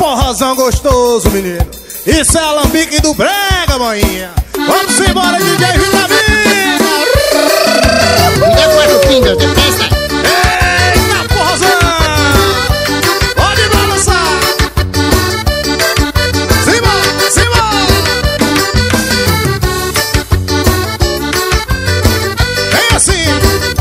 forrozão gostoso, menino. Isso é alambique do brega, maninha. Vamos embora, DJ Vitamina. Cuidado com a pinga, de festa. Eita, forrozão. Pode balançar. Simbora, simbora. Vem assim.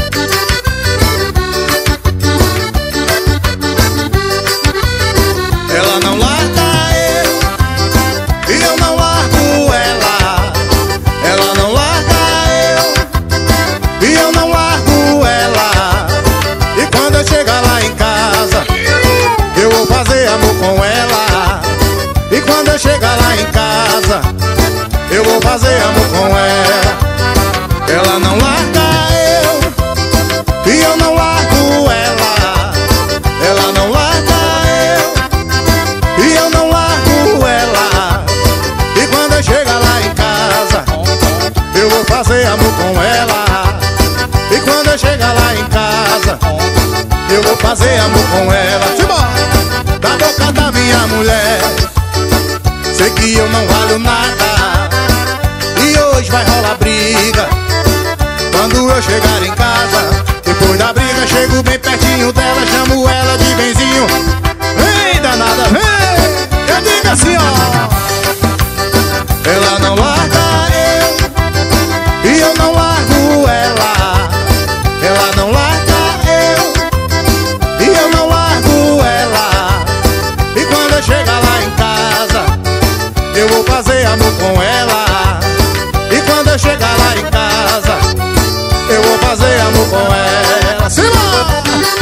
Ela não larga eu, e eu não largo ela. Ela não larga eu, e eu não largo ela. E quando eu chegar lá em casa, eu vou fazer amor com ela. E quando eu chegar lá em casa, eu vou fazer amor com ela. Ela não larga eu, e eu não largo ela. Ela não larga eu, e eu não largo ela. E quando eu chegar lá em casa, eu vou fazer amor com ela. E quando eu chegar lá em casa, eu vou fazer amor com ela. Simbora! Da boca da minha mulher, sei que eu não valho nada, e hoje vai rolar briga. Quando eu chegar em casa, depois da briga, chego bem pertinho dela, chamo ela de benzinho. Vem, danada, vem! Eu digo assim, ó. Ela não larga eu, e eu não largo ela. Ela não larga eu, e eu não largo ela. E quando eu chegar lá em casa, eu vou fazer amor com ela. E quando eu chegar lá em casa, eu vou fazer amor com ela. Simbora!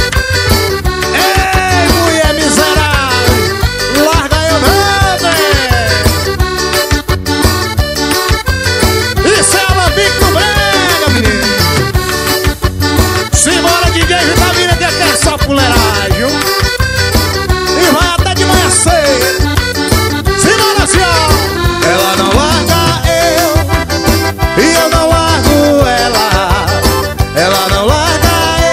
Ei, mulher miserável, larga eu não, velho. Isso é alambique do brega, menino. Simbora, DJ Vitamina, que aqui é só fuleiragem, viu? E vai até de manhã cedo. Simbora, senhor! Ela não larga eu, e eu não largo ela. Ela não larga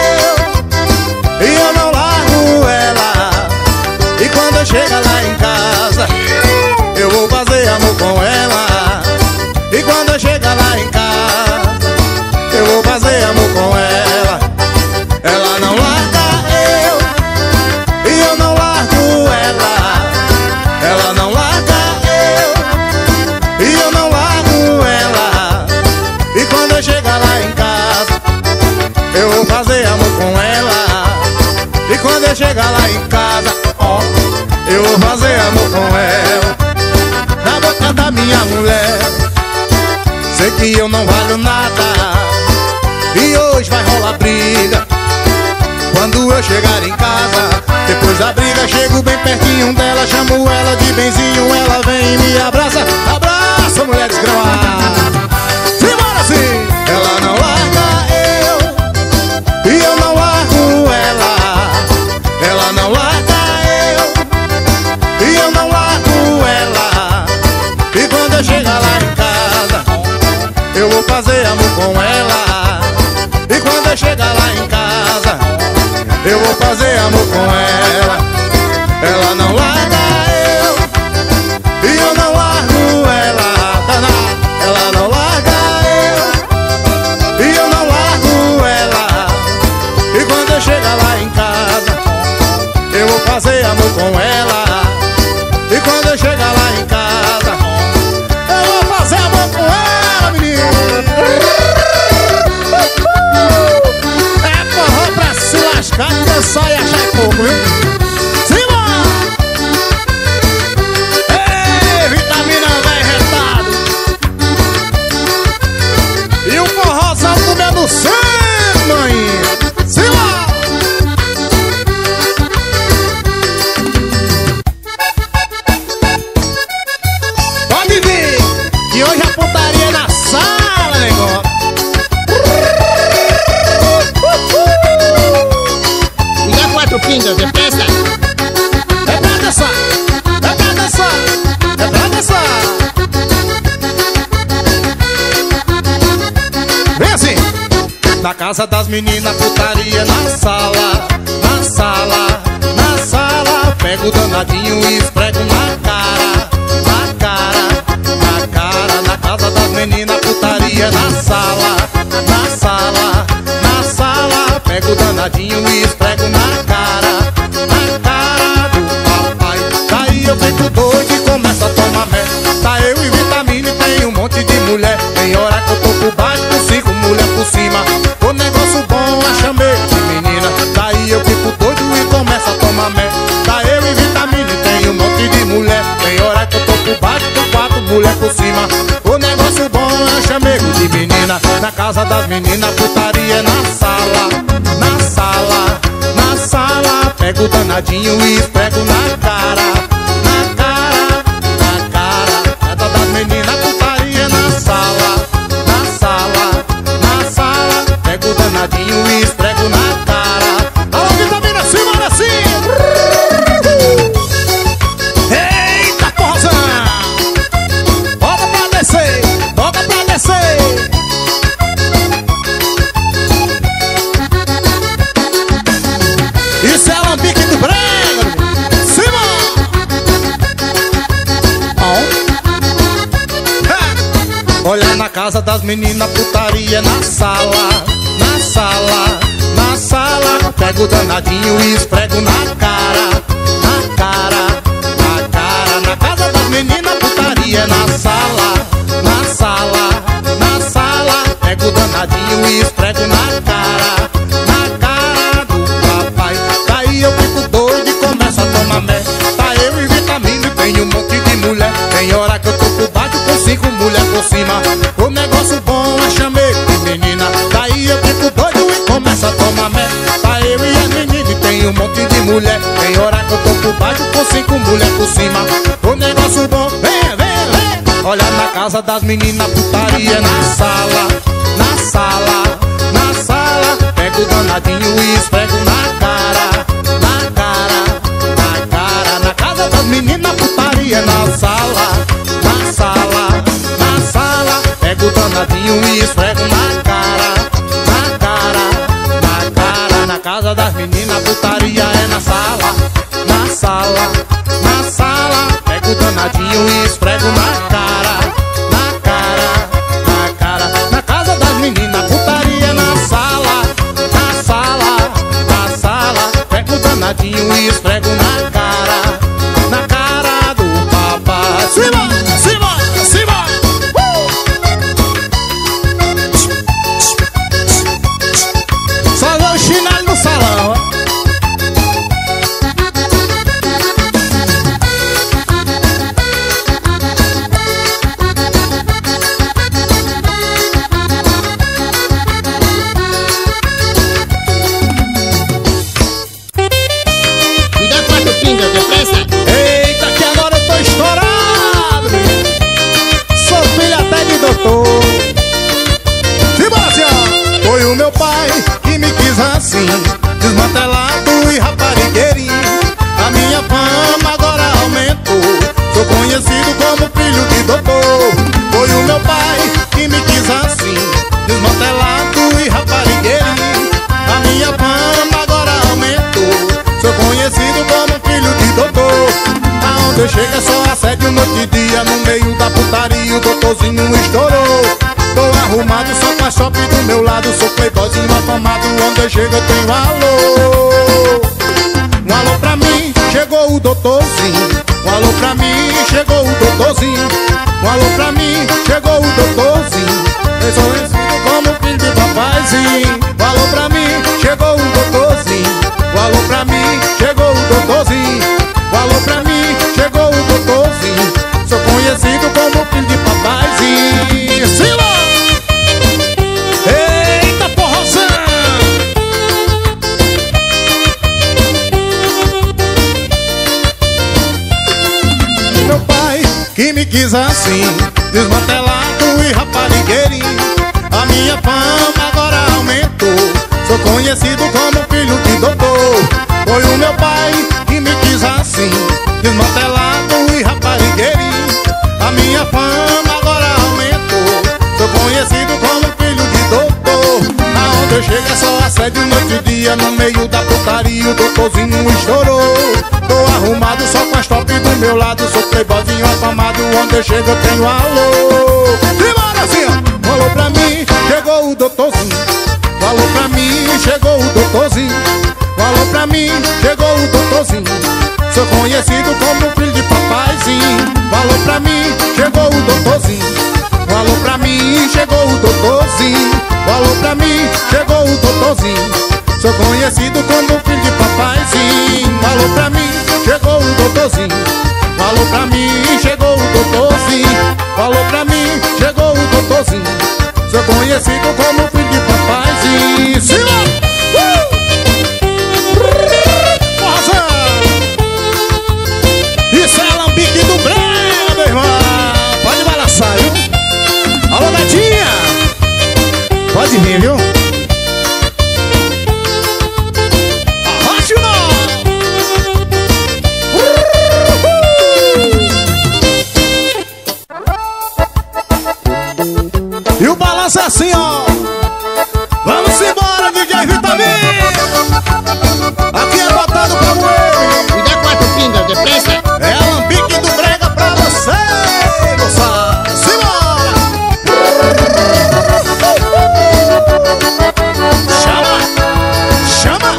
eu, e eu não largo ela. E quando eu chegar lá em casa, eu vou fazer amor com ela. E quando eu chegar lá em casa, eu vou fazer amor com ela. Ela não larga eu, e eu não largo ela. Ela não larga eu, e eu não largo ela. E quando eu chegar lá em casa, eu vou fazer amor com ela. E quando eu chegar lá em casa, ó, eu vou fazer amor com ela. Na boca da minha mulher, sei que eu não valho nada, e hoje vai rolar briga. Quando eu chegar em casa, depois da briga, chego bem pertinho dela, chamo ela de benzinho, ela vem e me abraça. Abraça, mulher desgramada. Simbora assim! Ela não larga eu, e eu não largo ela. Ela não larga eu, e eu não largo ela. E quando eu chegar lá em casa, eu vou fazer amor com ela. E quando eu chegar lá em casa, eu vou fazer amor com ela. Ela não larga eu, e eu não largo ela. Danada, ela não larga eu, e eu não largo ela. E quando eu chegar lá em casa, eu vou fazer amor com ela. E quando eu chegar lá em casa, eu vou fazer amor com ela, menino. É forró pra se lascar, dançar e achar pouco, viu? Simbora! Ei, Vitamina vai retado. E o forrozão comendo sangue, mãe. Simbora! Pode vir, que hoje a putaria é na sala, negócio. Cuidado com a pinga, de festa. É pra dançar, é pra dançar, é pra dançar. Vem assim. Na casa das meninas, putaria na sala, na sala, na sala. Pego o danadinho e esfrego por cima. O negócio bom é chamego de menina. Na casa das meninas, putaria é na sala. Na sala, na sala. Pego o danadinho e esfrego na cara. Na cara, na cara. Casa das meninas, putaria é na sala. Na sala, na sala. Pego o danadinho e esfrego na cara. Alô, vitamina, simbora assim. Eita, porra! Toca pra descer, toca pra descer. Isso é alambique do brega. Cima! Olha na casa das meninas, putaria na sala. Na sala, na sala. Pego o danadinho e esfrego na cara. Na cara, na cara. Na casa das meninas, putaria na sala. Na sala, na sala. Pego o danadinho e esfrego na cara. Na cara do papai. Daí eu fico doido e começo a tomar mé. Tá eu e vitamina e tem um monte de mulher. Tem hora que eu tô por baixo com 5 mulher por cima. O negócio bom é chamego de menina. Daí eu fico doido e começo a tomar mé. Tá eu e as meninas e tem um monte de mulher. Tem hora que eu tô por baixo com 5 mulher por cima. O negócio bom, vem, vem, vem. Olha na casa das meninas, putaria na sala. Na sala, na sala. Pego o danadinho e esfrego na cara. Na cara, na cara. Na casa das meninas, putaria na sala. Na sala, na sala. Pego o danadinho e esfrego na cara. Na cara, na cara. Na casa das meninas, putaria é na sala. Na sala, na sala. Pego o danadinho e esfrego na cara. Na cara, na cara. Na casa das meninas, putaria na sala. Na sala, na sala. Pego o danadinho e esfrego na cara. Na cara do papai. Cima, cima, cima. Só dá o chinelo no salão. Cuidado com a tupinga, depressa. Eita, que agora eu tô estourado. Sou filho até de doutor. Simbora, senhor. Foi o meu pai que me quis assim, desmantelado e raparigueirinho. A minha fama agora aumentou. Sou conhecido como filho de doutor. Foi o meu pai que me quis assim, desmantelado e raparigueirinho. A minha fama agora aumentou. Sou conhecido como filho de doutor. Aonde eu chego é só assédio noite e dia. No meio da putaria o doutorzinho estourou. Tô arrumado só com a shop do meu lado. Sou playboyzinho afamado. Onde eu chego eu tenho alô. Um alô pra mim, chegou o doutorzinho. Um alô pra mim, chegou o doutorzinho. Um alô pra mim, chegou o doutorzinho. Eu sou conhecido como filho de papaizinho. Um alô pra mim, chegou o doutorzinho. Um alô pra mim, chegou o doutorzinho. Um alô pra mim, chegou o doutorzinho. Sou conhecido como filho de papaizinho. Sila! Eita, porrozão! Meu pai que me quis assim, desmantelado e raparigueirinho. A minha fama agora aumentou. Sou conhecido como filho de doutor. Foi o meu pai que me quis assim, desmantelado e raparigueirinho. A minha fama agora aumentou. Sou conhecido como filho de doutor. Aonde eu chego é só assédio noite e dia. No meio da putaria o doutorzinho estourou. Tô arrumado só com as top do meu lado. Sou playboyzinho afamado. Onde eu chego eu tenho alô. Simbora assim, ó. Falou pra mim, chegou o doutorzinho. Falou pra mim, chegou o doutorzinho. Falou pra mim, chegou o doutorzinho. Sou conhecido como filho de papaizinho. Falou pra mim, chegou o doutorzinho. Falou pra mim, chegou o doutorzinho. Falou pra mim, chegou o doutorzinho. Sou conhecido como filho de papaizinho. Falou pra mim, chegou o doutorzinho. Falou pra mim, chegou o doutorzinho. falou pra mim, chegou o doutorzinho, sou conhecido como filho de papaizinho. Isso é alambique do brega, meu irmão. Pode balançar, viu? Alô, Netinha, pode vir, viu? Arrocha o nó. E o balanço é assim, ó. Vamos embora, DJ Vitamina. Aqui é botado pra moer. Me dá 4 pingas, depressa. É alambique do brega pra você, moçada. Simbora! Chama! Chama!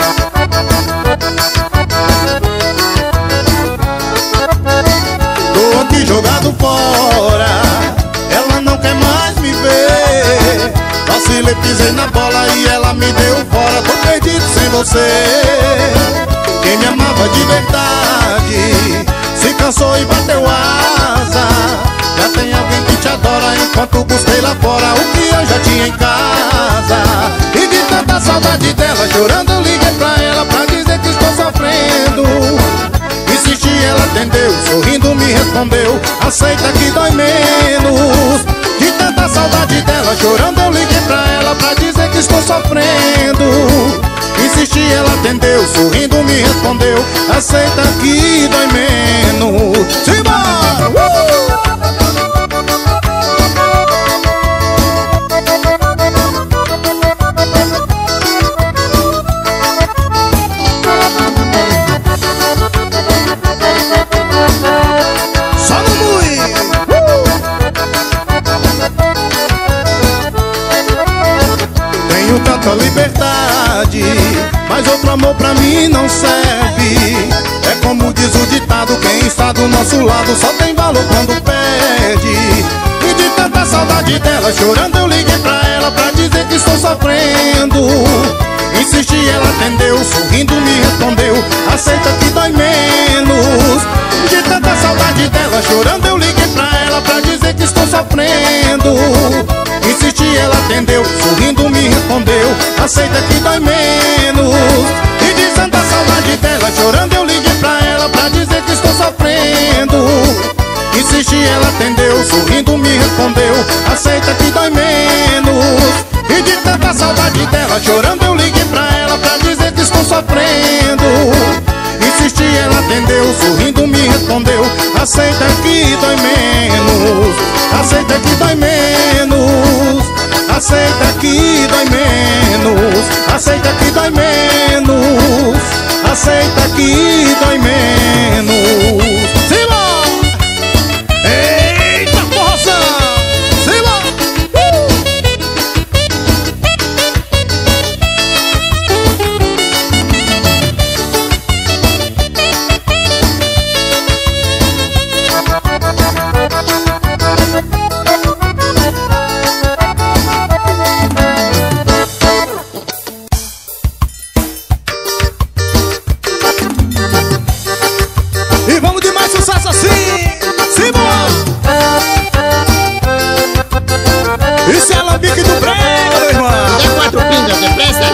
Tô aqui jogado fora, ela não quer mais me ver. Vacilei, pisei na bola e ela me deu fora. Tô perdido sem você. Quem me amava de verdade se cansou e bateu asa. Já tem alguém que te adora enquanto busquei lá fora o que eu já tinha em casa. E de tanta saudade dela, chorando eu liguei pra ela pra dizer que estou sofrendo. Insisti, ela atendeu, sorrindo me respondeu, aceita que dói menos. De tanta saudade dela, chorando eu liguei pra ela pra dizer que estou sofrendo. Insisti, ela atendeu, sorrindo me respondeu, aceita que dói menos. Simbora! Só no mui! Tenho tanta liberdade, mas outro amor pra mim não serve. É como diz o ditado, quem está do nosso lado só tem valor quando perde. E de tanta saudade dela, chorando eu liguei pra ela pra dizer que estou sofrendo. Insisti, ela atendeu, sorrindo me respondeu, aceita que dói menos. De tanta saudade dela, chorando eu liguei pra ela pra dizer que estou sofrendo. Insisti, ela atendeu, sorrindo me respondeu, aceita que dói menos. E de tanta saudade dela, chorando eu liguei pra ela pra dizer que estou sofrendo. Insisti, ela atendeu, sorrindo me respondeu, aceita que dói menos. E de tanta saudade dela, chorando eu liguei pra ela pra dizer que estou sofrendo. Insisti, ela atendeu, sorrindo me respondeu, aceita que dói menos. Aceita que dói menos. Aceita que dói menos. Aceita que dói menos. Aceita que dói menos. Simbora! Eita porra! Simbora! E vamos de mais sucesso assim! Simbora! Isso é alambique do brega, meu irmão! Me dá 4 pingas, depressa.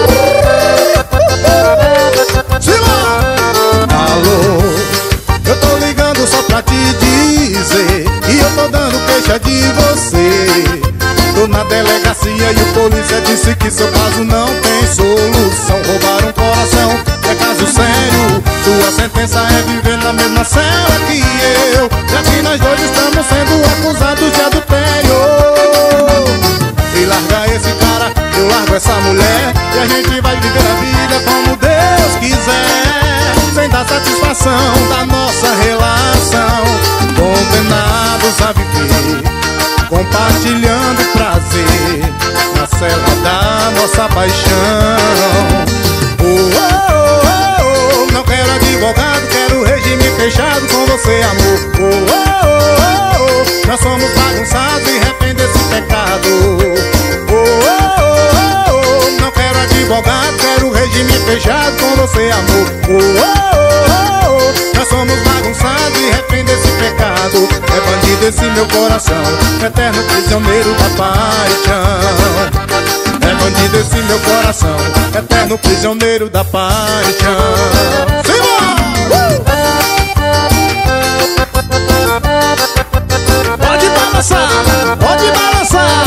Simbora! Alô, eu tô ligando só pra te dizer que eu tô dando queixa de você. Tô na delegacia e o polícia disse que seu caso não tem solução. Roubaram um coração, é caso sério. Sua sentença é viver na mesma cela que eu, já que nós dois estamos sendo acusados de adultério. E larga esse cara, eu largo essa mulher, e a gente vai viver a vida como Deus quiser, sem dar satisfação da nossa relação. Condenados a viver, compartilhando prazer na cela da nossa paixão. Não quero advogado, quero regime fechado com você, amor. Nós somos bagunçados e refém desse pecado. Não quero advogado, quero regime fechado com você, amor. Nós somos bagunçados e refém desse pecado. É bandido esse meu coração, eterno prisioneiro da paixão. É bandido esse meu coração, eterno prisioneiro da paixão. Pode balançar, pode balançar.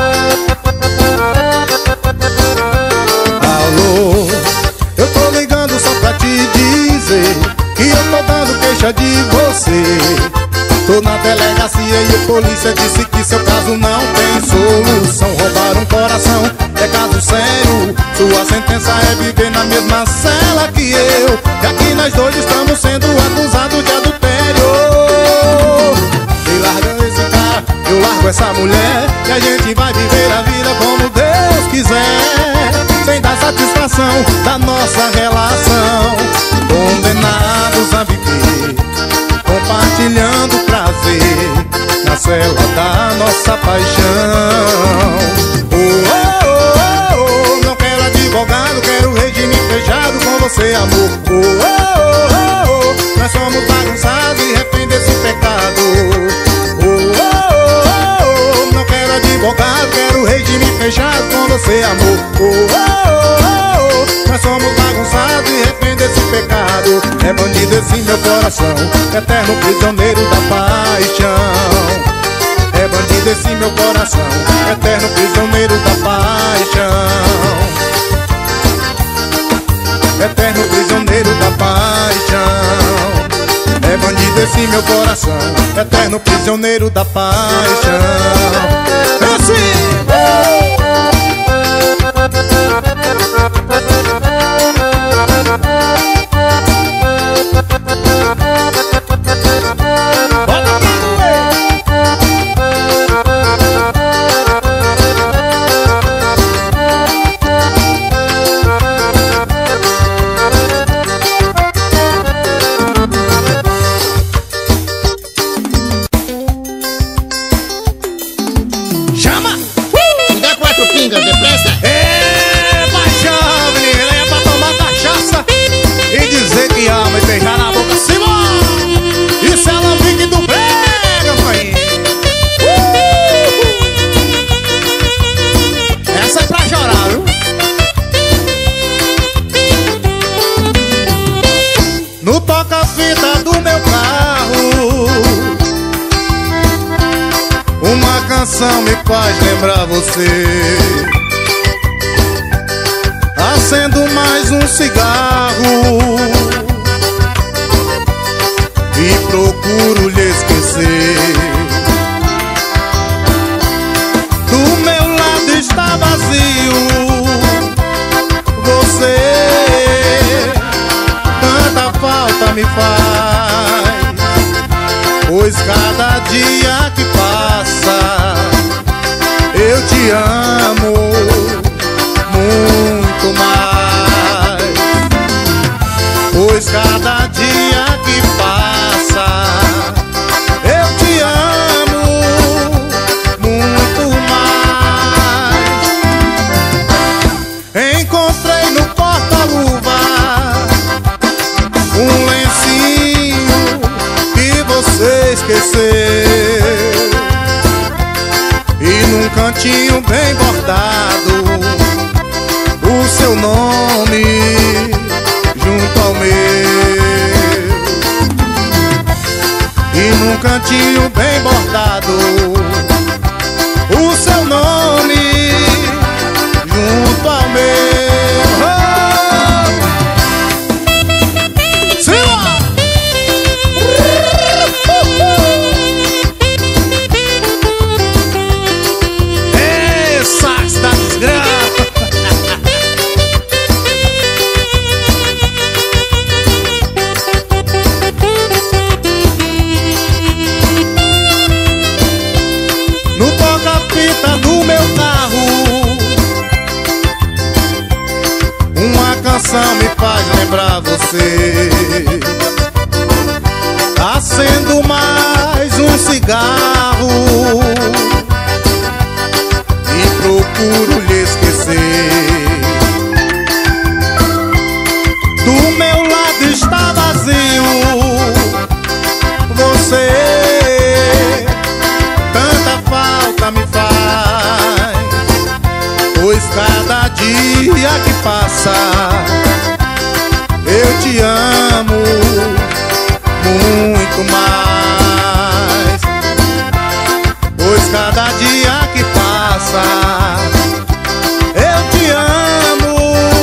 Alô, eu tô ligando só pra te dizer que eu tô dando queixa de você. Tô na delegacia e a polícia disse que seu caso não tem solução. Roubaram um coração, é caso sério. Sua sentença é viver na mesma cela que eu. E aqui nós dois estamos sendo acusados de adultério. E larga esse cara, eu largo essa mulher, e a gente vai viver a vida como Deus quiser, sem dar satisfação da nossa relação. Condenados a viver, compartilhando prazer na cela da nossa paixão. Oh, oh, oh, oh, não quero advogado, quero regime fechado com você, amor. Oh, oh, oh, oh, nós somos bagunçados e refém desse pecado. Oh, oh, oh, oh, não quero advogado, quero regime fechado com você, amor. Oh, oh, oh, oh, nós somos bagunçados e refém desse pecado. É bandido esse meu coração, eterno prisioneiro da paixão. É bandido esse meu coração, eterno prisioneiro da paixão. Eterno prisioneiro da paixão. É bandido esse meu coração, eterno prisioneiro da paixão. Assim! Me faz lembrar você. Acendo mais um cigarro e procuro lhe esquecer. Do meu lado está vazio. Você tanta falta me faz, pois cada dia que passa eu te amo muito mais, pois cada dia que passa eu te amo muito mais. Encontrei no porta-luva um lencinho que você esqueceu, e num cantinho bem bordado o seu nome junto ao meu. E num cantinho bem bordado o seu nome junto ao meu. Me faz lembrar você. Acendo mais um cigarro e procuro lhe esquecer. Do meu lado está vazio. Você dia que passa, eu te amo muito mais. Pois cada dia que passa, eu te amo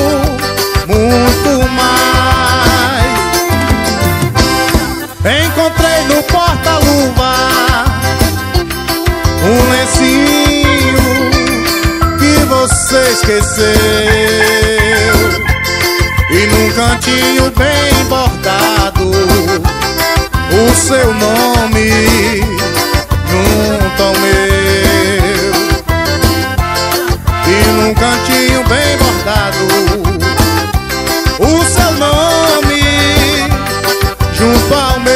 muito mais. Encontrei no porta-luva um lencinho que você esqueceu, e num cantinho bem bordado o seu nome junto ao meu. E num cantinho bem bordado o seu nome junto ao meu.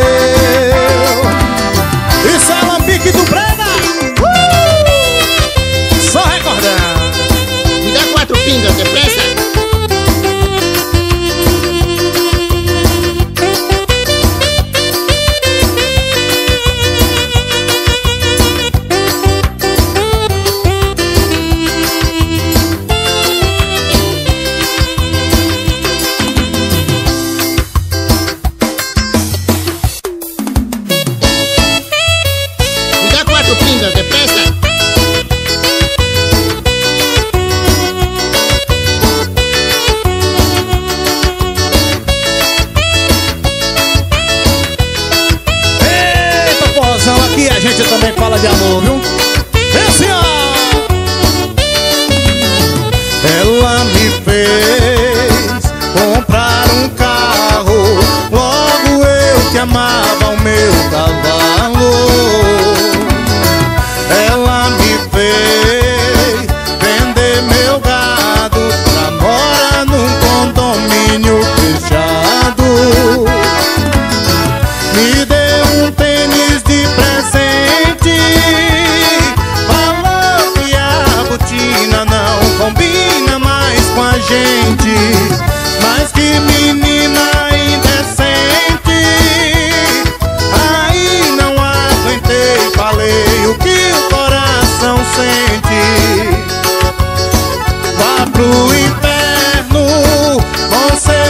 Isso é Alambique do Brena. Só recordando. Me dá 4 pingas, depressa. Aqui a gente também fala de amor, viu? Esse ela me fez comprar um carro, logo eu que amava o meu cavalo. Ela me fez vender meu gado pra morar num condomínio fechado. Me deu um tênis de presente, falou que a botina não combina mais com a gente. Mas que menina indecente, aí não aguentei, falei o que o coração sente. Vá pro inferno com seu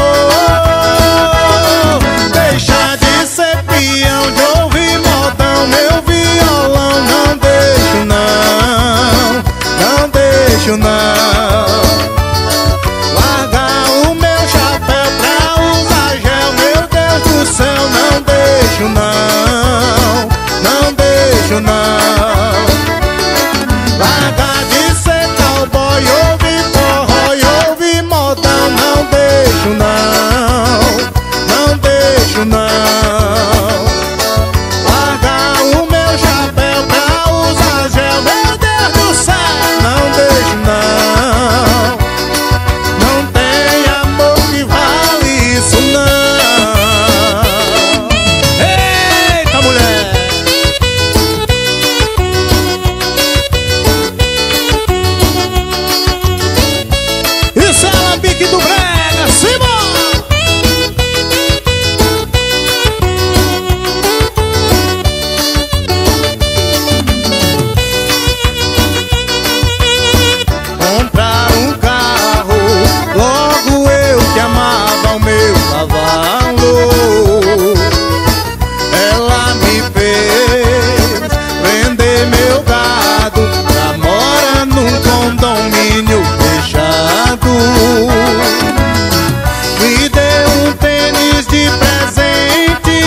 amor, deixa de ser peão, de ouvir modão, meu violão. Não deixo não, não deixo não. Largar o meu chapéu pra usar gel, meu Deus do céu. Não deixo não, não deixo não. Largar de ser cowboy, ouvir forró e ouvir modão. Não deixo não, não deixo não. Largar o meu chapéu pra usar gel, meu Deus do céu. Não deixo não, não tem amor que vale isso não. Eita mulher! Isso é Alambique do Brega, Simão! Comprar um carro, logo eu que amava o meu cavalo. Ela me fez vender meu gado pra morar num condomínio fechado. Me deu um tênis de presente,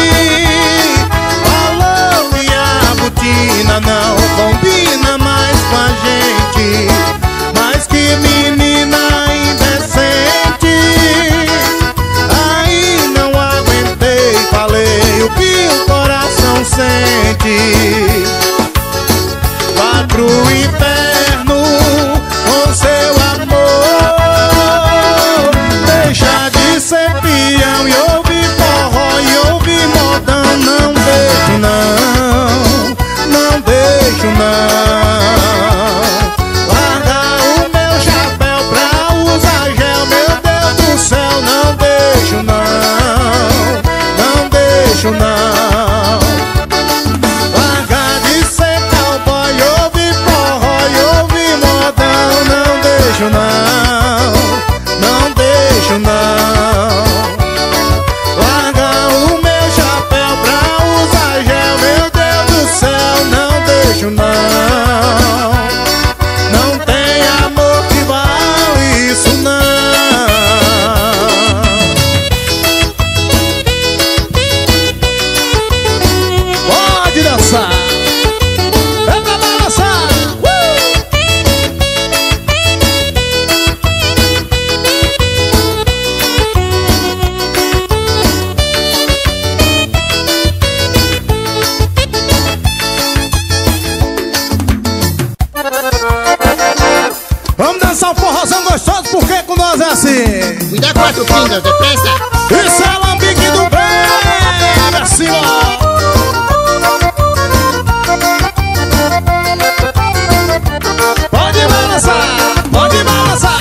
falou que a botina não combina mais com a gente. Mas que menina indecente, aí não aguentei, falei o que o coração sente. Vá pro inferno com seu amor, deixa de ser peão e ouvir forró e ouvir modão. Não deixo não, não deixo não. Largar o meu chapéu pra usar gel, meu Deus do céu. Não deixo não, não deixo não. Largar de ser cowboy, ouvir forró e ouvir modão. Não deixo não. quatro pingas, depressa. Isso é Alambique do Brega, assim ó. Pode balançar, pode balançar.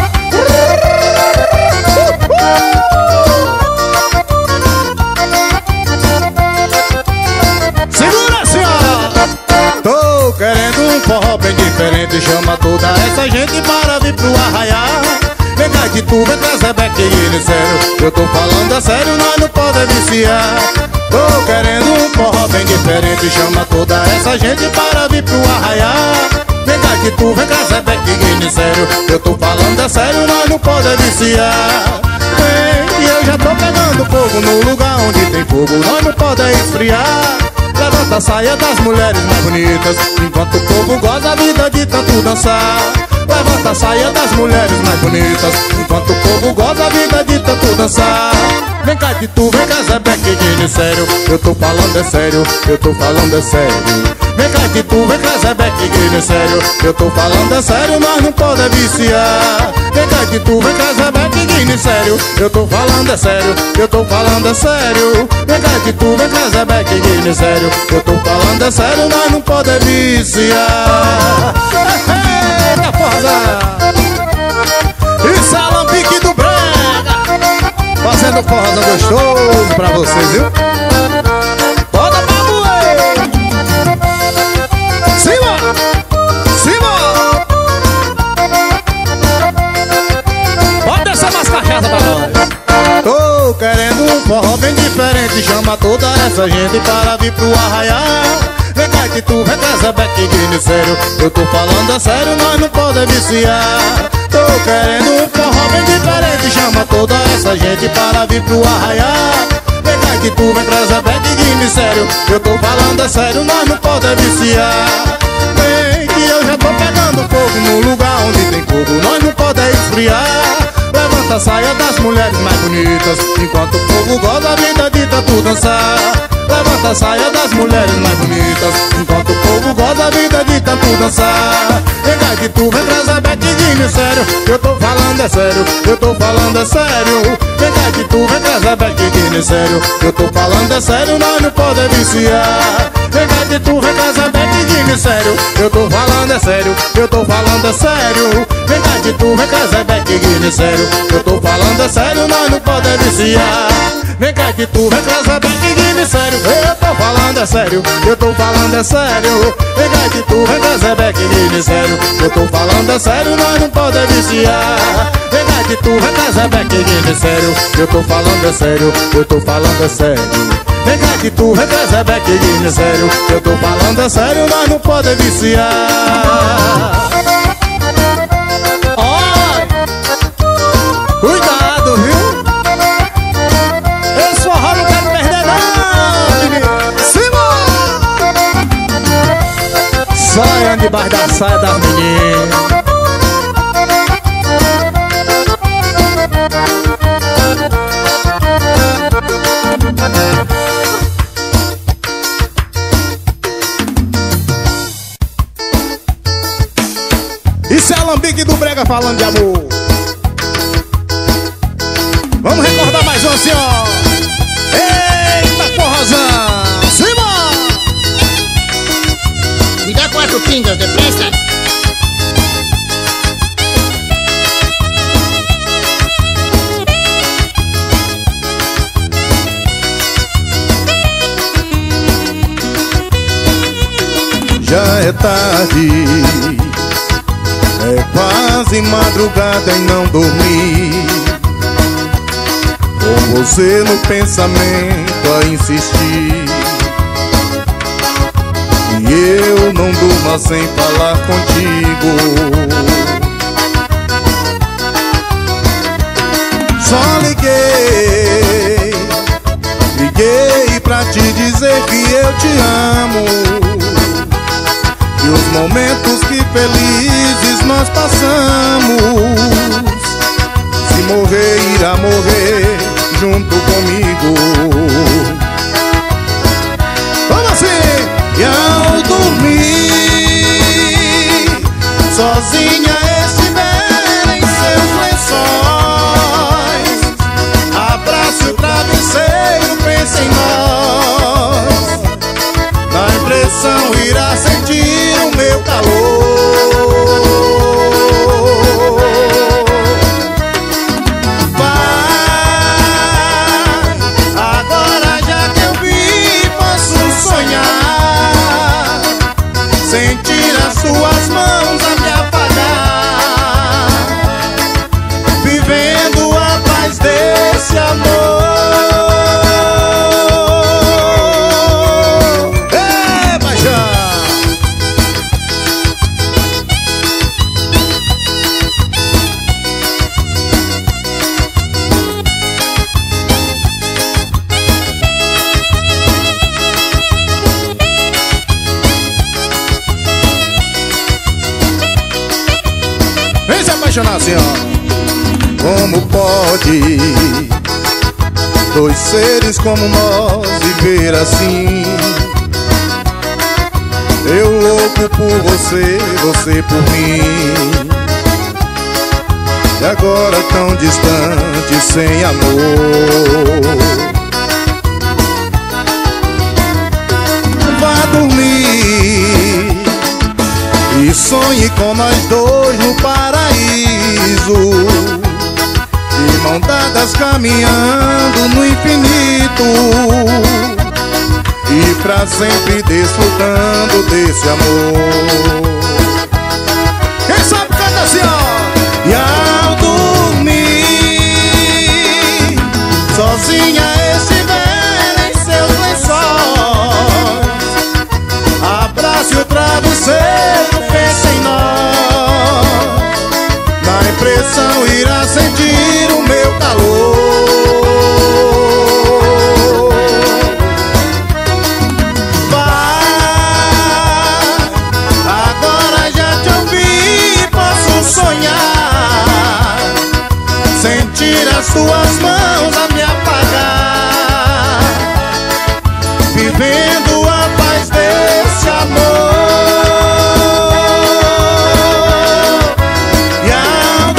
Segura assim ó. Tô querendo um forró bem diferente, chama toda essa gente para vir pro arraial. Vem cá que tu vem trazer Beck e sério, eu tô falando a sério, nós não podemos viciar. Tô querendo um forró bem diferente, chama toda essa gente para vir pro arraial. Vem cá que tu vem trazer Beck e sério, eu tô falando a sério, nós não podemos viciar. Vem, e eu já tô pegando fogo no lugar onde tem fogo, nós não podemos esfriar. Levanta a saia das mulheres mais bonitas, enquanto o povo goza a vida de tanto dançar. Levanta a saia das mulheres mais bonitas, enquanto o povo goza a vida de tanto dançar. Vem cá que tu, vem cá Zé Beck de sério, eu tô falando é sério, eu tô falando é sério. Vem cá que tu, vem cá Zé Beck de sério, eu tô falando é sério, nós não podemos viciar. Vem cá que tu, vem cá Zé Beck de sério, eu tô falando é sério, eu tô falando é sério. Vem cá que tu, vem cá Zé Beck de sério, eu tô falando é sério, nós não podemos viciar. Eita porra! Isso é Alambique do Brega, fazendo forró gostoso pra vocês, viu? Bota pra moer! Cima! Cima! Bota essa mais cachaça pra nós. Tô querendo um forró bem diferente, chama toda essa gente para vir pro arraial. Vem cá que tu vem trazer Beck de sério, eu tô falando a sério, nós não podemos viciar. Tô querendo um forró bem diferente, chama toda essa gente para vir pro arraial. Vem cá que tu vem trazer Beck de sério, eu tô falando a sério, nós não podemos viciar. Vem que eu já tô pegando fogo no lugar onde tem fogo, nós não podemos esfriar. Levanta a saia das mulheres mais bonitas, enquanto o povo goza a vida de tanto dançar. Levanta a saia das mulheres mais bonitas, enquanto o povo goza a vida de tanto dançar. Vem cá que tu vem trazer Beck de sério, eu tô falando é sério, eu tô falando é sério. Vem cá que tu vem trazer Beck de sério, eu tô falando é sério, nós não podemos viciar. Vem cá que tu vem trazer Beck de sério, eu tô falando é sério, eu tô falando é sério. Vem cá que tu vem trazer Beck de sério, eu tô falando é sério, nós não podemos viciar. Vem cá que tu vem trazer Beck de sério, eu tô falando é sério, eu tô falando é sério. Vem cá que tu vem trazer Beck de sério, eu tô falando é sério, nós não podemos viciar. Vem cá que tu vem trazer Beck de sério, eu tô falando é sério, eu tô falando é sério. Vem cá que tu vem trazer Beck de sério, eu tô falando é sério, nós não podemos viciar. Olha, cuidado, viu? Esse forró não quero perder não. Cima! Saia debaixo da saia das meninas. Isso é Alambique do Brega falando de amor. Vamos recordar mais um assim, ó. Eita porrazão! Cima! Me dá quatro pingas, depressa. Já é tarde, é quase madrugada e não dormi. Com você no pensamento a insistir, e eu não durmo sem falar contigo. Só liguei pra te dizer que eu te amo, e os momentos que felizes nós passamos. Se morrer, irá morrer junto comigo. Vamos assim! E ao dormir, sozinha estiver em seus lençóis, assim, ó. Como pode dois seres como nós viver assim? Eu louco por você, você por mim. E agora tão distante, sem amor. Vá dormir e sonhe com nós dois no paraíso, de mão dadas caminhando no infinito, e pra sempre desfrutando desse amor. Quem sabe canta assim, ó. E ao dormir, sozinha estiver em seus lençóis, abrace o travesseiro, pense em nós. Na impressão irá sentir o meu calor. Vai, agora já te ouvi, posso sonhar, sentir as tuas mãos a me apagar, vivendo a paz desse amor. E ao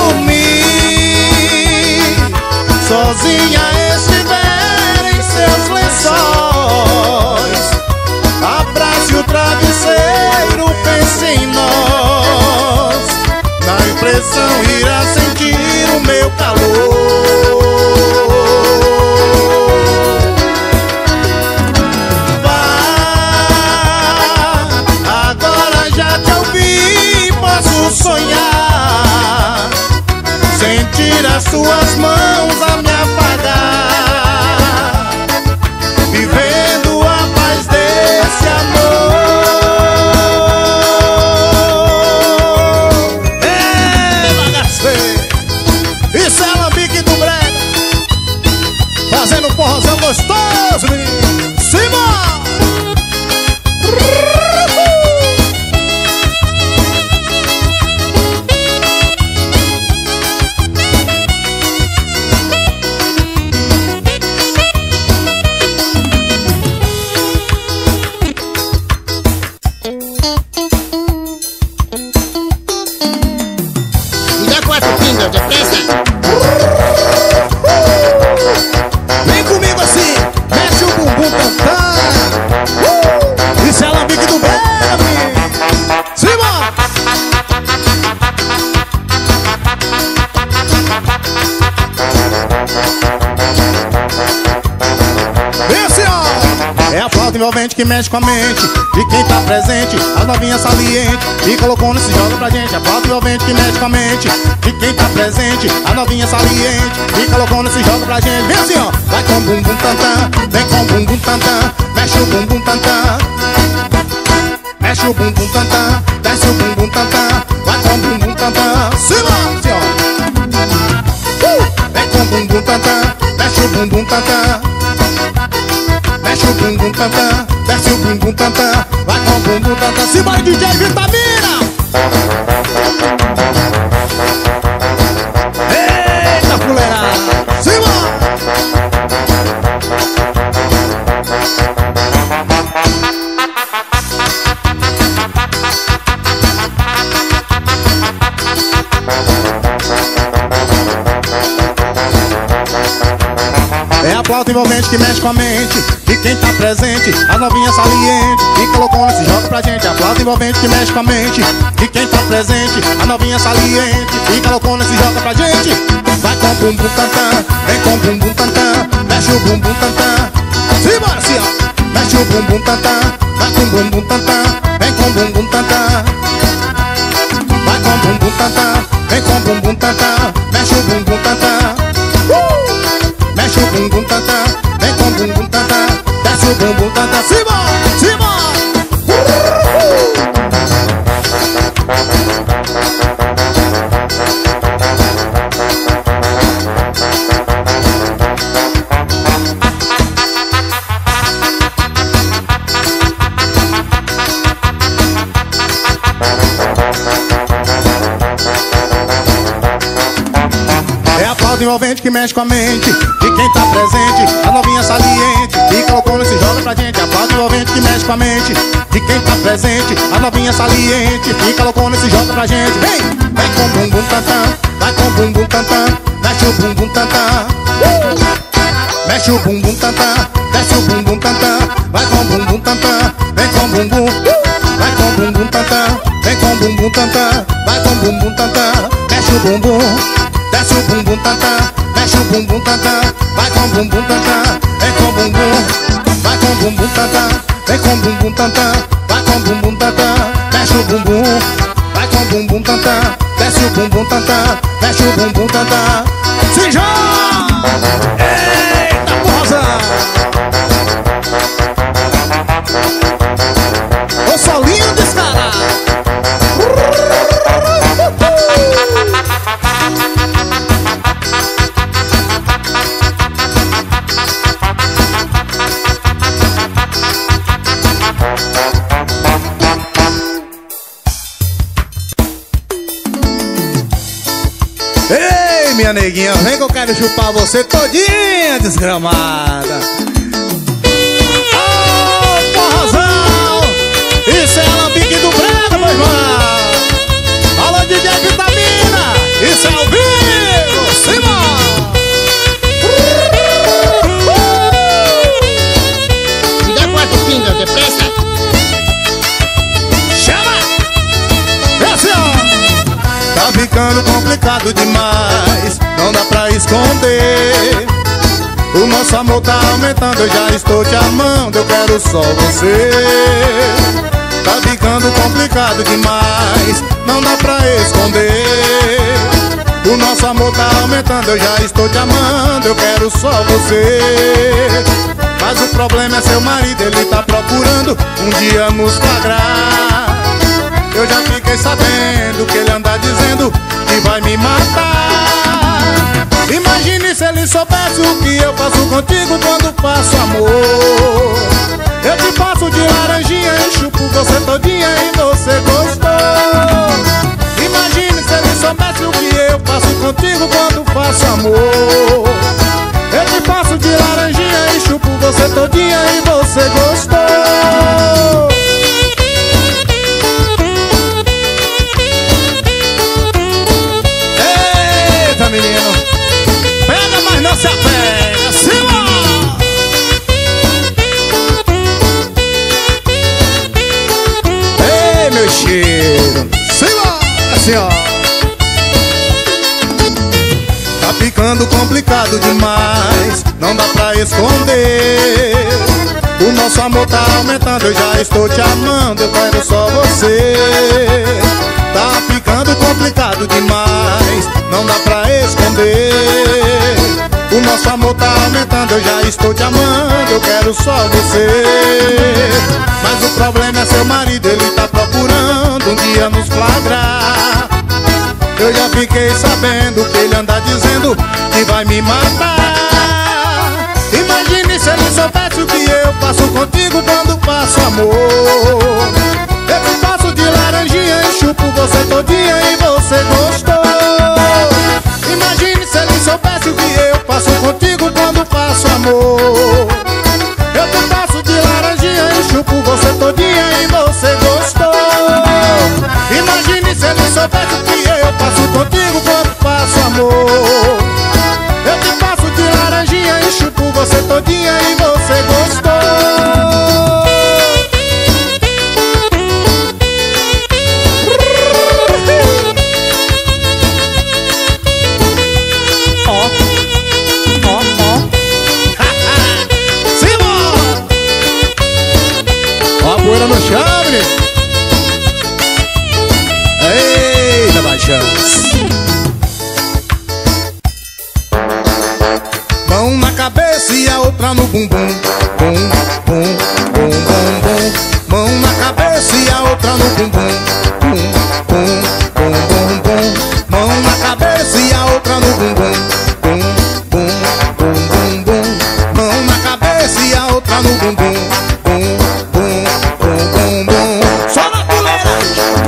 dormir, sozinha estiver em seus lençóis, abrace o travesseiro, pense em nós. Na impressão irá sentir o meu calor. Vá, agora já te ouvi, posso sonhar, sentir as tuas mãos a me apagar, vivendo a paz desse amor. Isso é Alambique do Brega, fazendo forrozão gostoso, menino. Simão! Me dá 4 pingas, depressa. Vem comigo assim, mexe o bumbum cantando. Isso é Alambique do Brega, menino. Simão! Esse, ó, é a flauta envolvente que mexe com a mente de quem tá presente, as novinhas saliente, e colocou nesse joga pra gente. A flauta envolvente que mexe com a mente de quem tá presente, as novinhas saliente, e colocou nesse joga pra gente. Vem assim, ó, vai com o bumbum tantã, vem com o bumbum tantã, mexe o bumbum tantã, mexe o bumbum tantã, desce o bumbum tantã, vai com o bumbum tantã. Simão, assim, ó, vem com o bumbum tantã, mexe o bumbum tantã, mexe o bumbum tantã, desce o bumbum tantã, vai com o bumbum tantã. Simbora, DJ Vitamina! Eita, fuleirada! Simbora! É a flauta envolvente que mexe com a mente de quem tá presente, as novinhas saliente, e colocou nesse jogo pra gente. A flauta envolvente que mexe com a mente de quem tá presente, as novinhas saliente, e colocou nesse jogo pra gente. Vai com o bumbum tantã, vem com o bumbum tantã, mexe o bumbum tantã. Simbora, assim, ó, mexe o bumbum tantã, vai com o bumbum tantã, vem com o bumbum tantã. Vai com o bumbum tantã, vem com o bumbum tantã, mexe o bumbum tantã. Mexe o bumbum tantã, vem com o bumbum tantã, desce o bumbum tantã. Simão, Simão! envolvente que mexe com a mente de quem tá presente. A novinha saliente fica loucona e se joga pra gente. Aplauso envolvente que mexe com a mente de quem tá presente. A novinha saliente fica loucona e se joga pra gente. Vem! Vai com bumbum tantã, vai com bumbum tantã, mexe o bumbum tantã. Mexe o bumbum tantã, desce o bumbum tantã. Vai com bumbum tantã, vem com bumbum. Vai com bumbum tantã, vem com bumbum tantã. Vai com bumbum tantã, mexe o bumbum. Desce o bumbum tantã, mexe o bumbum tantã. Vai com bumbum tantã, vem com bumbum. Vai com bumbum tantã, vem com bumbum tantã. Vai com bumbum tantã, mexe o bumbum. Vai com bumbum tantã, desce o bumbum tantã. Mexe o bumbum tantã. Se joga! Eita porra! Ô solinho descarado. Ei, minha neguinha, vem que eu quero chupar você todinha, desgramada. Oh, porrazão! Isso é alambique do brega, meu irmão. Alô, DJ Vitamina, isso é ao vivo, Simão. Me dá 4 pingas, depressa. Chama! Esse ó. Tá ficando complicado demais, não dá pra esconder. O nosso amor tá aumentando, eu já estou te amando, eu quero só você. Tá ficando complicado demais, não dá pra esconder. O nosso amor tá aumentando, eu já estou te amando, eu quero só você. Mas o problema é seu marido, ele tá procurando um dia nos flagrar. Eu já fiquei sabendo que ele anda dizendo que vai me matar. Imagine se ele soubesse o que eu faço contigo quando faço amor. Eu te passo de laranjinha e chupo você todinha e você gostou. Imagine se ele soubesse o que eu faço contigo quando faço amor. Eu te passo de laranjinha e chupo você todinha e você gostou. Eita, menino, pega, mas não se apega, Simão. Ei, meu cheiro, Simão, assim ó. Tá ficando complicado demais, não dá pra esconder. O nosso amor tá aumentando, eu já estou te amando, eu quero só você. Tá ficando complicado demais, não dá pra esconder. O nosso amor tá aumentando, eu já estou te amando, eu quero só você. Mas o problema é seu marido, ele tá procurando um dia nos flagrar. Eu já fiquei sabendo que ele anda dizendo que vai me matar. Imagine se ele soubesse o que eu faço contigo quando faço amor. Eu te passo de laranjinha e chupo você todinha e você gostou. Imagine se ele soubesse o que eu faço contigo quando faço amor. Eu te passo de laranjinha e chupo você todinha e você gostou. Imagine se ele soubesse o que eu faço contigo quando faço amor. Eu te passo de laranjinha e chupo você todinha e você gostou. Poeira no chave. Eita, baixão. Mão na cabeça e a outra no bumbum. Bum, bum, bum, bum, bum. Mão na cabeça e a outra no bumbum. Bum, bum, bum, bum, bum. Mão na cabeça e a outra no bumbum. Bum, bum, bum, bum, bum. Mão na cabeça e a outra no bumbum.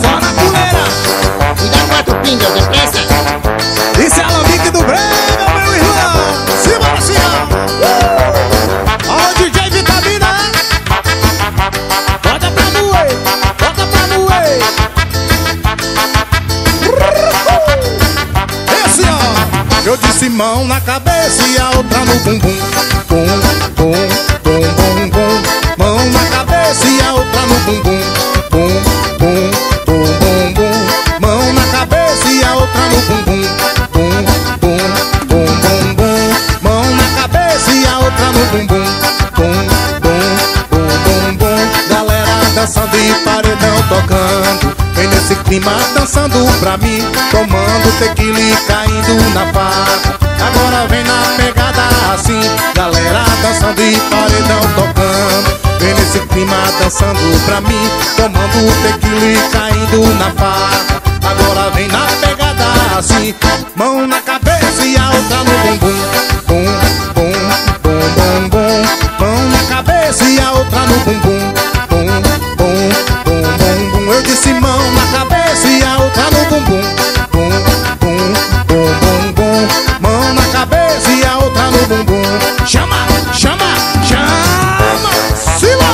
Me dá 4 pingas, depressa. Isso é alambique do brega, meu mão na cabeça e a outra no bumbum. Bum, bum, bum, bum, bum. Mão na cabeça e a outra no bumbum. Bum, bum, bum, bum, bum. Mão na cabeça e a outra no bumbum. Bum, bum, bum, bum, bum. Mão na cabeça e a outra no bumbum. Bum, bum, bum, bum, bum. Galera dançando e paredão tocando. Vem nesse clima dançando pra mim, tomando tequila e caindo na farra. Agora vem na pegada assim, galera dançando e paredão tocando. Vem nesse clima dançando pra mim, tomando tequila e caindo na farra. Agora vem na pegada assim, mão na cabeça e a outra no bumbum. Bum, bum, bum, bum, bum. Mão na cabeça e a outra no bumbum. Bum, bum, bum, bum, bum. Eu disse mão na cabeça e a outra no bumbum. Bum, bum, bum, bum, bum. Mão na cabeça e a outra no bumbum. Chama, chama, chama, Sila!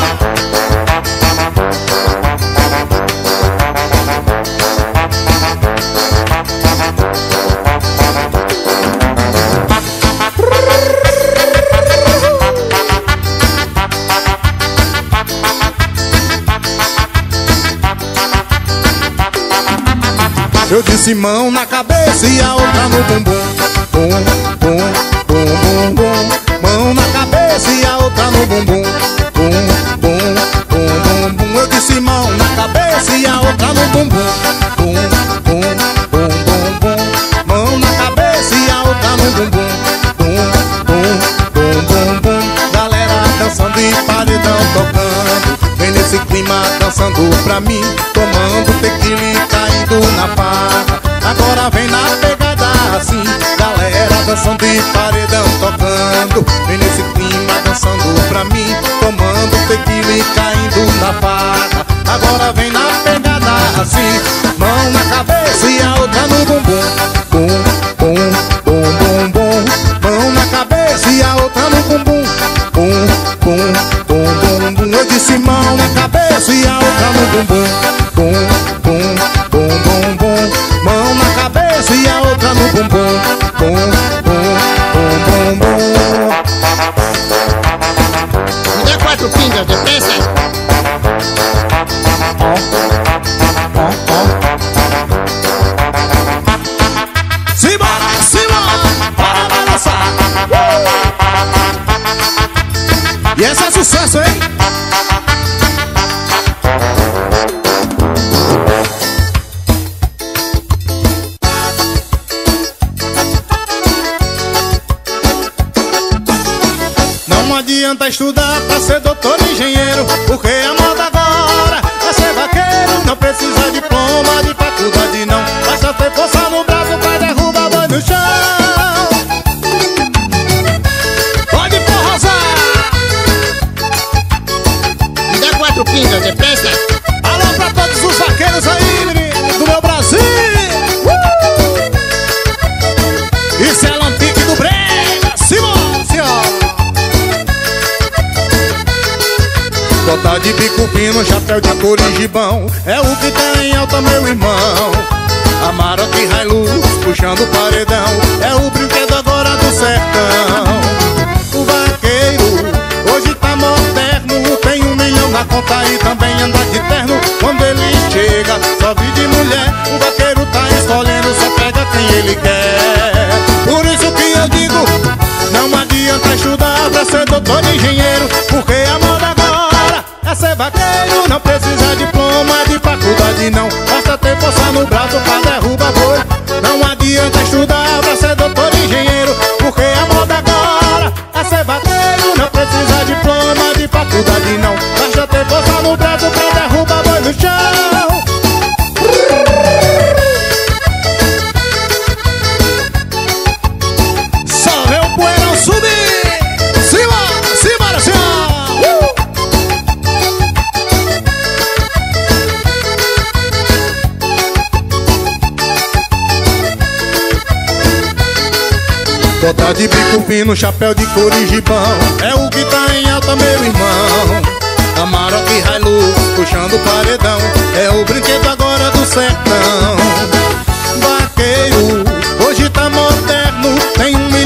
Eu disse mão na cabeça e a outra no bumbum. Bum, bum, bum, bum, bum. Mão na cabeça e a outra no bumbum. Bum, bum, bum, bum, bum. Eu disse mão na cabeça e a outra no bumbum. Bum, bum, bum, bum, bum. Mão na cabeça e a outra no bumbum. Bum, bum, bum, bum, bum. Galera dançando e paredão tocando. Vem nesse clima dançando pra mim, tomando tequila e caindo na farra. Agora vem na pegada assim, galera dançando e paredão tocando. Vem nesse clima dançando pra mim, tomando tequila e caindo na farra. Agora vem na pegada assim, mão na cabeça e a outra no bumbum. Bum, bum, bum, bum, bum. Mão na cabeça e a outra no bumbum. Bum, bum, bum, bum, bum. Eu disse mão na cabeça e a outra no bumbum. Bum, bum, bum, bum, bum. Mão na cabeça e a outra no bumbum. Bum, bum, bum, bum, bum. Me dá 4 pingas, depressa. Simbora, simbora, bora balançar. E esse é sucesso, hein? Não adianta estudar pra ser doutor e engenheiro, porque a moda agora é ser vaqueiro. Não precisa diploma de faculdade não, basta ter força no braço pra derrubar boi no chão. Pode forrosar. Me dá 4 pingas, depressa. Alô pra todos os vaqueiros aí, menino, do meu Brasil. Isso é Lampique do Brega, Simão, senhor. Botar de bico fino, chapéu de couro e gibão, é o que tem em alta, meu irmão. Amarok e Hilux, puxando o paredão, é o brinquedo agora do sertão. O vaqueiro hoje tá moderno, tem 1 milhão na conta e também anda de terno. Quando ele chega, só vi de mulher, o vaqueiro tá escolhendo, só pega quem ele quer. Por isso que eu digo, não adianta estudar pra ser doutor e engenheiro, porque a moda agora é ser vaqueiro. Não precisa diploma de faculdade não, basta ter força no braço pra derrubar boi. Não adianta estudar pra ser doutor e engenheiro, porque a moda agora é ser vaqueiro. Não precisa diploma de faculdade não, basta ter força no braço pra derrubar boi no chão. Só vê o poeirão subir. Simbora, simbora, senhor. Botar de bico fino, chapéu de couro e gibão, é o que tá em alta, meu irmão. Amarok e Hilux, puxando o paredão, é o brinquedo agora do sertão. Vaqueiro hoje tá moderno, tem 1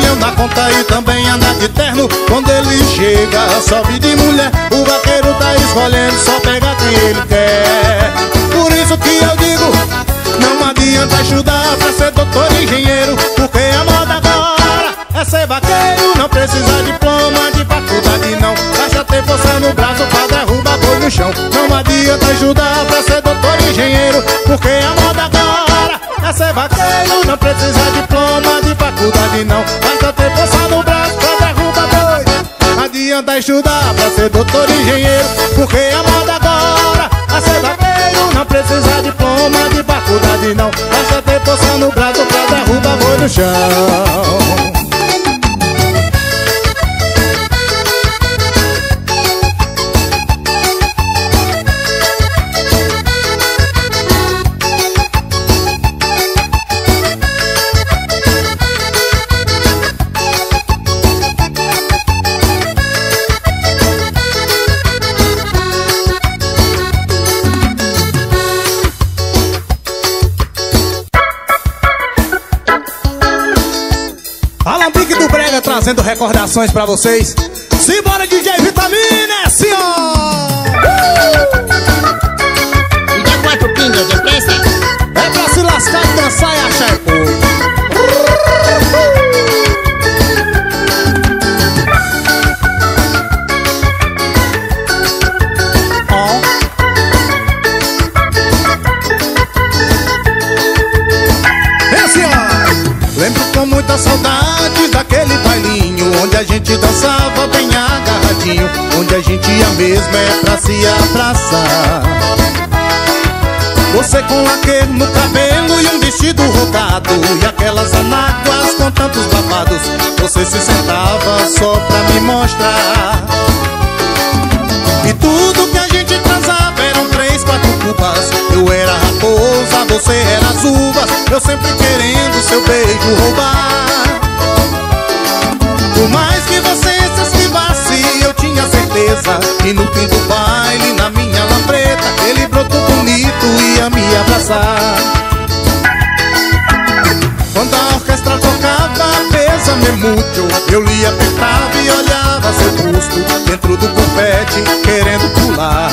de terno. Quando ele chega, sobe de mulher. O vaqueiro tá escolhendo, só pega quem ele quer. Por isso que eu digo, não adianta estudar pra ser doutor e engenheiro, porque a moda agora é ser vaqueiro. Não precisa diploma de faculdade não, basta ter força no braço pra derrubar boi no chão. Não adianta estudar pra ser doutor e engenheiro, porque a moda agora é ser vaqueiro. Não precisa diploma de faculdade não, basta ter força no braço pra derrubar boi. Não adianta estudar pra ser doutor e engenheiro, porque a moda agora é ser vaqueiro. Não precisa diploma de faculdade não, basta ter força no braço pra derrubar boi no chão. Alambique do Brega trazendo recordações pra vocês. Simbora, DJ Vitamina, senhor! Me dá 4 pingas, depressa. É pra se lascar e dançar e achar pouco. Lembro com muita saudade daquele bailinho, onde a gente dançava bem agarradinho, onde a gente ia mesmo é pra se abraçar. Você com laque no cabelo e um vestido rodado, e aquelas anáguas com tantos babados. Você se sentava só pra me mostrar. E tudo que a gente transava eram 3, 4 cubas. Eu era a raposa, você era as uvas, eu sempre querendo seu beijo roubar. Por mais que você se esquivasse, eu tinha certeza que no fim do baile, na minha lambreta, aquele broto bonito ia me abraçar. Quando a orquestra tocava Bésame Mucho, eu lhe apertava e olhava seu busto dentro do confete, querendo pular.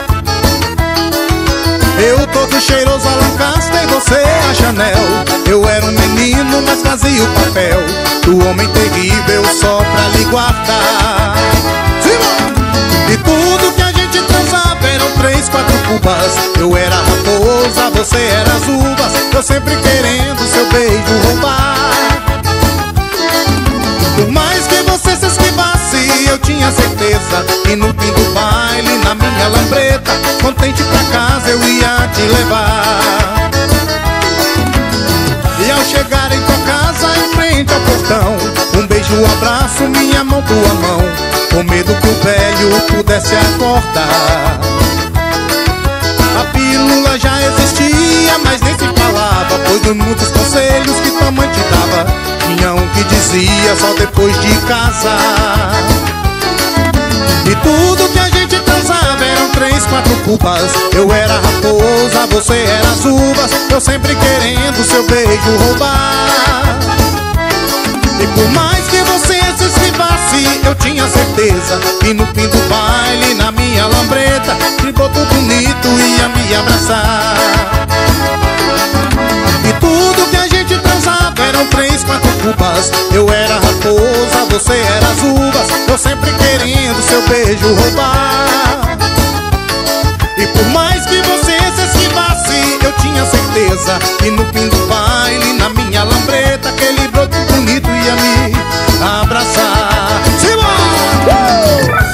Eu todo cheiroso a Lancaster e você a Chanel. Eu era um menino, mas fazia o papel do homem terrível só pra lhe guardar. E tudo que a gente transava eram 3, 4 cubas. Eu era a raposa, você era as uvas, eu sempre querendo seu beijo roubar. Por mais que você se esquivasse, eu tinha certeza que no fim do baile, na minha lambreta, contente pra casa eu ia te levar. E ao chegar em tua casa, em frente ao portão, um beijo, um abraço, minha mão, tua mão, com medo que o velho pudesse acordar. A pílula já existia, mas nem se falava, pois de muitos conselhos que tua mãe te dava, tinha um que dizia só depois de casar. E tudo que a gente transava eram 3, 4 cubas. Eu era a raposa, você era as uvas, eu sempre querendo seu beijo roubar. E por mais que você se esquivasse, eu tinha certeza que no fim do baile, na minha lambreta, de boto bonito ia me abraçar. E tudo que a gente transava eram 3, 4 cubas. Eu era a raposa, você era as uvas, eu sempre querendo seu beijo roubar. E por mais que você se esquivasse, eu tinha certeza que no fim do baile, na minha lambreta, aquele broto bonito ia me abraçar. Simão!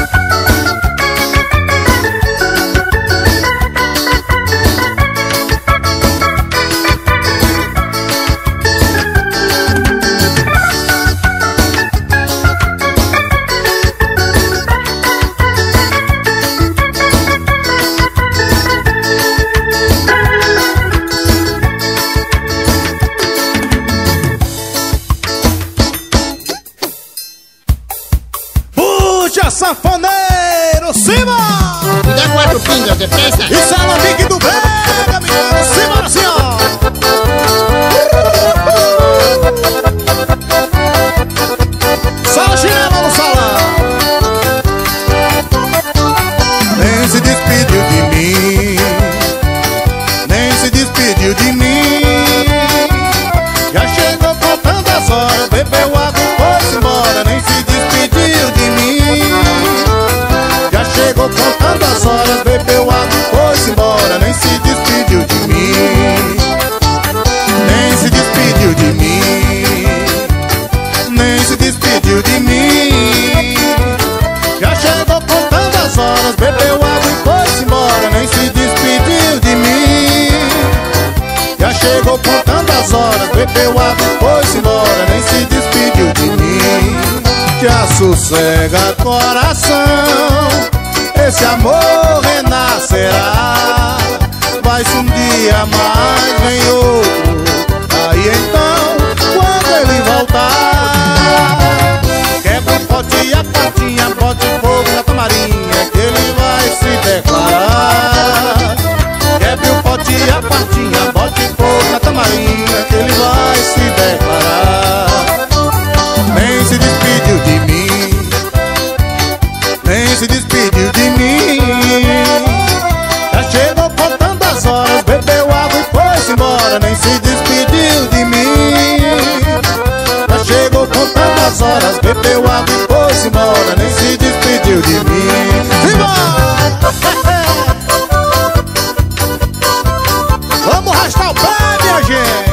Sanfoneiro, cima! Me dá 4 pingas, depressa. Isso é Alambique do Brega, menino, cima, senhor! Sala as horas, bebeu água e foi-se embora, nem se despediu de mim. Já sossega coração, esse amor renascerá. Vai-se um dia mais, vem outro, aí então, quando ele voltar, quebra o pote e a patinha, bote fogo na tamarinha, que ele vai se declarar. Quebre o pote e a patinha, bote fogo na tamarinha, que ele vai se declarar. Nem se despediu de mim, nem se despediu de mim. Já chegou contando as horas, bebeu água e foi-se embora, nem se despediu de mim. Já chegou contando as horas, bebeu água e foi-se embora, nem se despediu de mim. Vamos arrastar o pé, minha gente.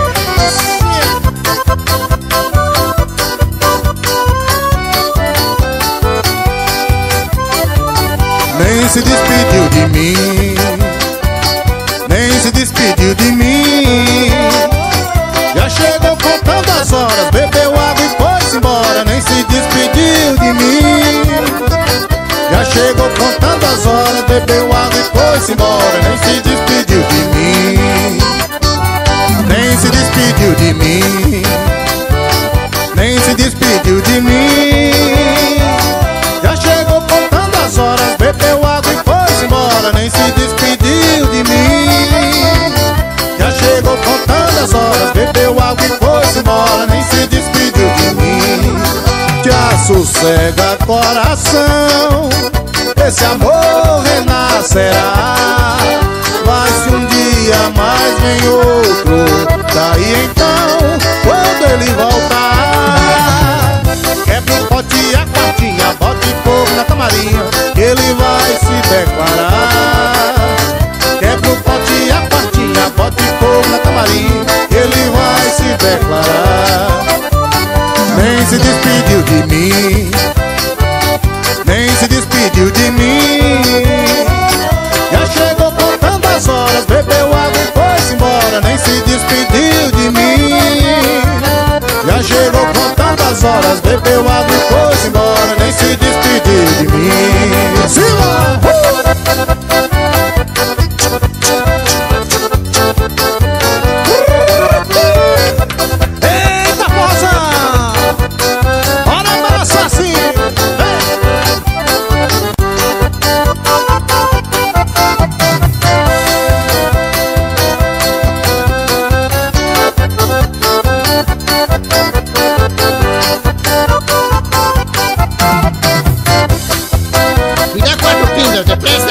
Nem se despediu de mim, nem se despediu de mim. Já chegou contando as horas, bebeu água e foi-se embora, nem se despediu de mim. Já chegou contando as horas, bebeu água e foi-se embora, nem se despediu de mim. Nem se despediu de mim, nem se despediu de mim. Já chegou contando as horas, bebeu água e foi-se embora, nem se despediu de mim. Já chegou contando as horas, bebeu água e foi-se embora, nem se despediu de mim. Já sossega coração, esse amor renascerá. Vai-se um dia mais, vem outro, daí então, quando ele voltar, quebra o pote e a quartinha, bote fogo na tamarinha, que ele vai se declarar. Quebra o pote e a quartinha, bote fogo na tamarinha, que ele vai se declarar. Nem se despediu de mim, nem se despediu de mim. Já chegou contando as horas, bebeu água e foi-se embora, nem se despediu de mim. Já chegou contando as horas, bebeu água e foi-se embora, nem se despediu de mim. Silva! Eita, moça! Bora balançar assim! Cuidado com a pinga, depressa.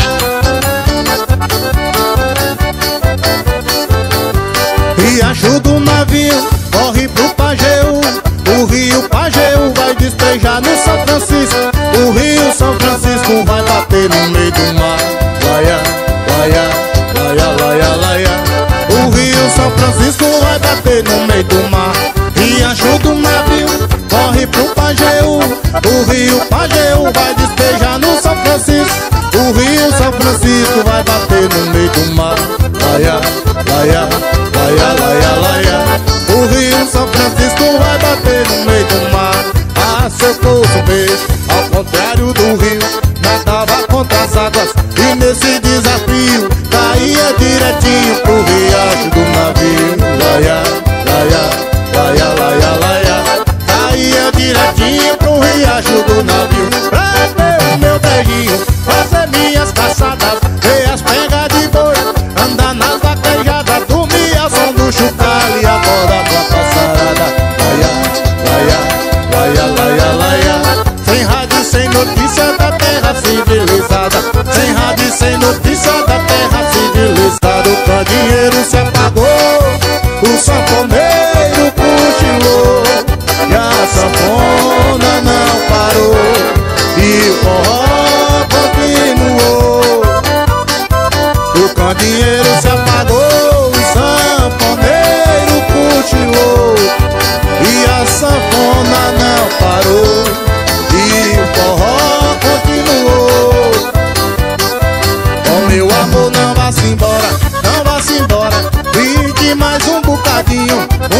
Riacho do navio, corre pro Pajeú. O rio Pajeú vai despejar no São Francisco. O rio São Francisco vai bater no meio do mar. Laia, laia, laia, laia, laia. O rio São Francisco vai bater no meio do mar. Riacho do navio, corre pro Pajeú. O rio Pajeú vai despejar no São Francisco. O rio São Francisco vai bater no meio do mar. Laia, laia, laia, laia, laia. O rio São Francisco vai bater no meio do mar. Ah, se eu fosse um peixe, ao contrário do rio, nadava contra as águas, e nesse desafio caía direitinho pro riacho do navio. Laia, laia, laia, laia, laia. Caía direitinho pro riacho do navio. Pra ver o meu beijinho, fazer minhas caçadas, ver as pegas de boi, andar nas vaquejadas, dormir ao som do chocalho e acordar com a passarada. Laia, laia, laia, laia, laia. Sem rádio, sem notícia da terra civilizada. Sem rádio, sem notícia da terra civilizada. O candeeiro se apagou, o sanfoneiro cochilou, e a sanfona não parou, e o forró continuou. O candeeiro se apagou, o sanfoneiro cochilou, e a sanfona não parou, e o forró continuou. Oh, meu amor, não vá-se embora, não vá-se embora, fique mais um bocadinho.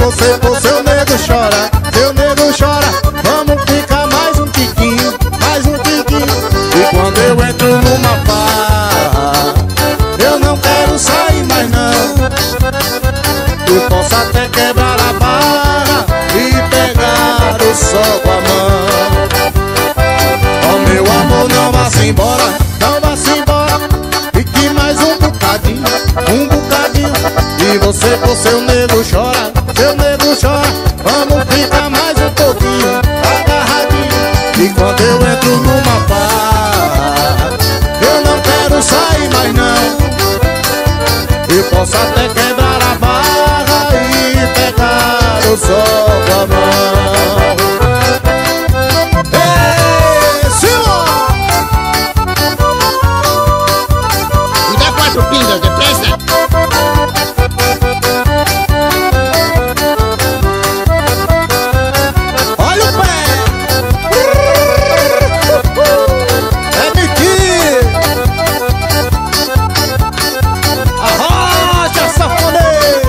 você for seu nego chora, seu nego chora. Vamos ficar mais um tiquinho, mais um tiquinho. E quando eu entro numa farra, eu não quero sair mais não. Eu posso até quebrar a barra e pegar o sol com a mão. Oh meu amor, não vá-se embora, não vá-se embora. Fique mais um bocadinho, um bocadinho. E você por seu nego chora, seu nego chora. Vamos ficar mais um pouquinho, agarradinho. E quando eu entro numa farra, eu não quero sair mais não. Eu posso até quebrar a barra e pegar o sol com a mão. Ei, Simão! Me dá 4 pingas, depressa. Olha o pé! É Miki! Arrocha, safoneiro!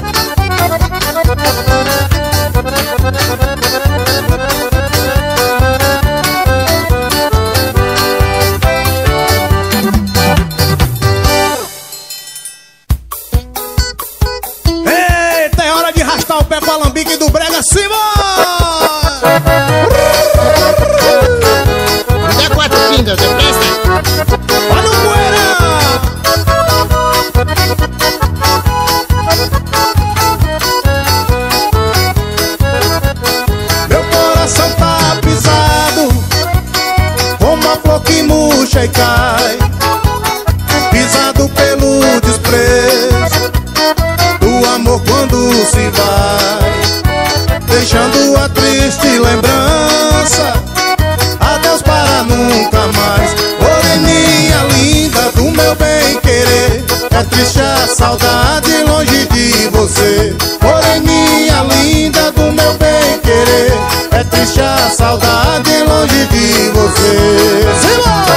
Eita, é hora de arrastar o pé com a alambique do brega, Simão! Me dá 4 pingas, depressa. Olha o poeirão! Meu coração tá pisado, como a flor que murcha e cai, pisado pelo desprezo do amor quando se vai, deixando a triste lembrança. Adeus para nunca mais. Moreninha linda do meu bem querer, é triste a saudade longe de você. Moreninha linda do meu bem querer, é triste a saudade longe de você. Simão!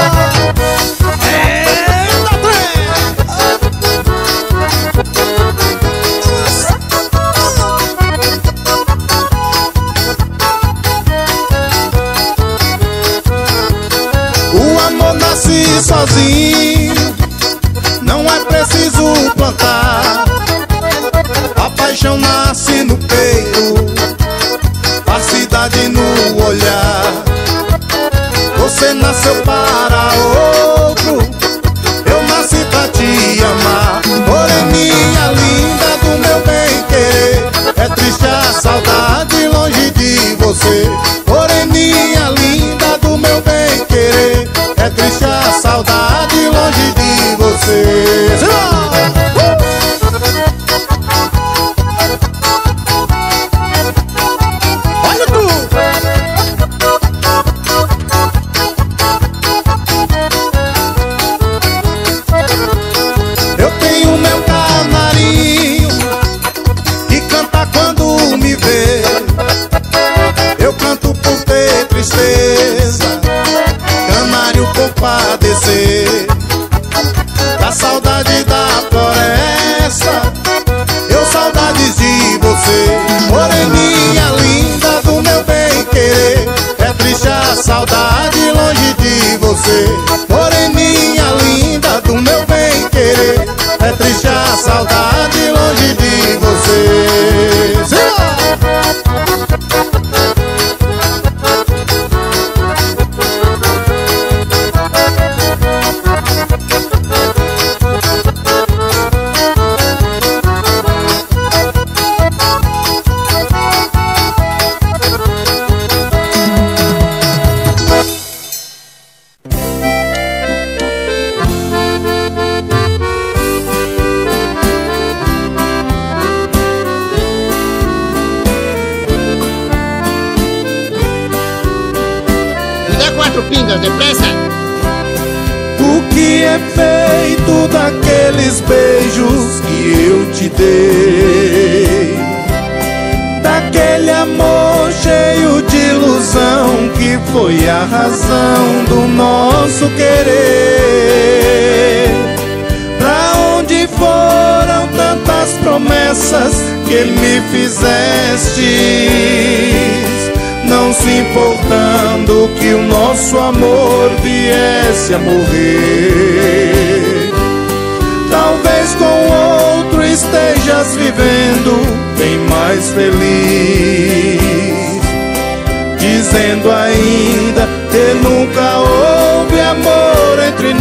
Eita, trem! O amor nasce sozinho, não é preciso plantar. A paixão nasce no peito, a cidade no olhar. Você nasceu para outro, eu nasci pra te amar. Moreninha linda do meu bem querer, é triste a saudade longe de você. Moreninha linda do meu bem querer, é triste a saudade longe de você. Olha tu! Eu tenho meu canarinho que canta quando me vê. Eu canto por ter tristeza, canário compadecer da saudade da floresta. Eu saudades de você. Moreninha linda do meu bem querer, é triste a saudade longe de você. Moreninha linda do meu bem querer, é triste a saudade longe de você. Simão! Me dá 4 pingas, depressa. O que é feito daqueles beijos que eu te dei, daquele amor cheio de ilusão que foi a razão do nosso querer? Pra onde foram tantas das promessas que me fizestes, não se importando que o nosso amor viesse a morrer. Talvez com outro estejas vivendo bem mais feliz, dizendo ainda que nunca houve amor entre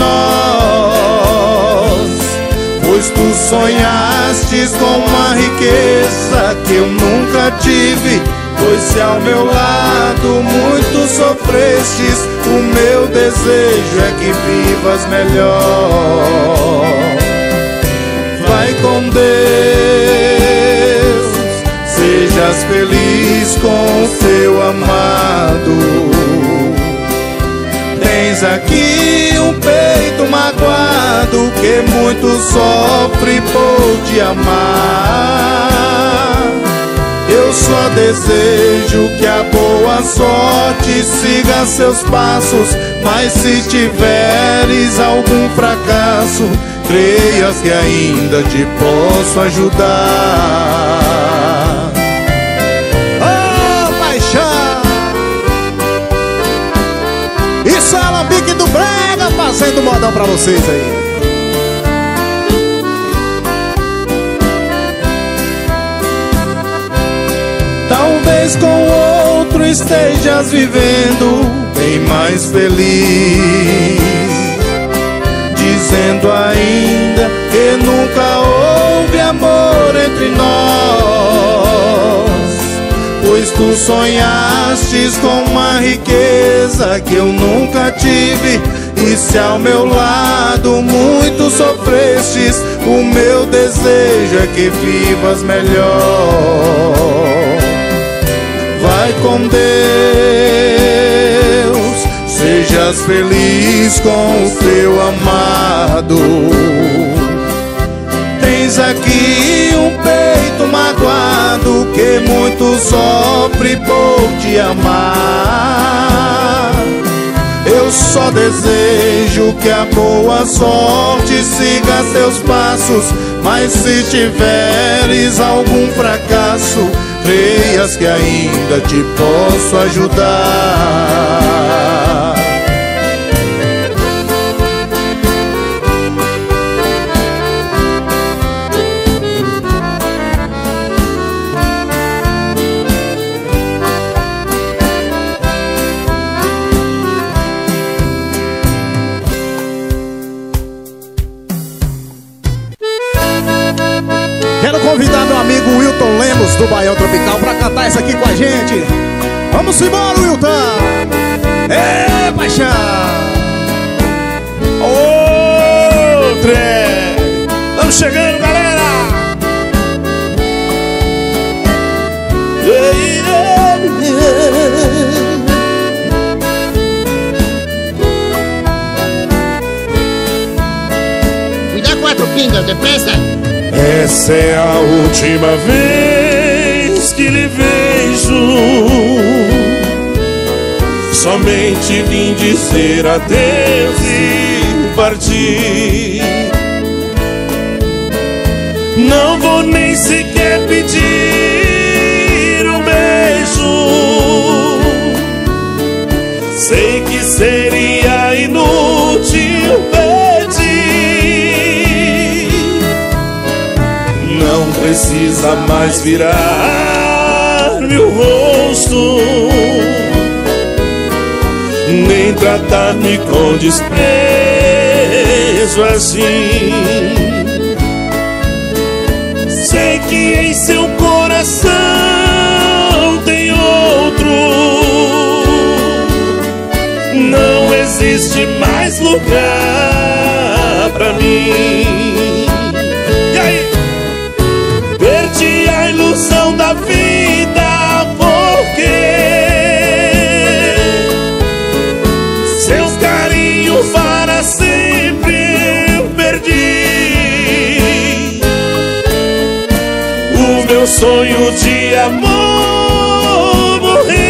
nós, pois tu sonhastes com uma riqueza que eu nunca tive. Pois se ao meu lado muito sofrestes, o meu desejo é que vivas melhor. Vai com Deus, sejas feliz com o teu amado. Tens aqui um peito magoado que muito sofre por te amar. Eu só desejo que a boa sorte siga seus passos, mas se tiveres algum fracasso, creias que ainda te posso ajudar. Oh, paixão! Isso é Alambique do Brega fazendo modão pra vocês aí. Talvez com outro estejas vivendo bem mais feliz, dizendo ainda que nunca houve amor entre nós, pois tu sonhastes com uma riqueza que eu nunca tive. E se ao meu lado muito sofrestes, o meu desejo é que vivas melhor. Vai com Deus, sejas feliz com o teu amado. Tens aqui um peito magoado que muito sofre por te amar. Eu só desejo que a boa sorte siga seus passos, mas se tiveres algum fracasso, creias que ainda te posso ajudar. Quero convidar meu amigo Wilton Lemos do Baião Tropical pra cantar essa aqui com a gente. Vamos embora, Wilton! É, paixão! Ô, trem! Estamos chegando, galera! Cuidado, quatro pingas, depressa. Essa é a última vez que lhe vejo. Somente vim dizer adeus e partir. Não vou nem sequer pedir um beijo. Sei que seria inútil pedir. Não precisa mais virar meu rosto, nem tratar-me com desprezo assim. Sei que em seu coração tem outro. Não existe mais lugar pra mim. E aí? Perdi a ilusão da vida porque seus carinhos para sempre eu perdi. O meu sonho de amor morreu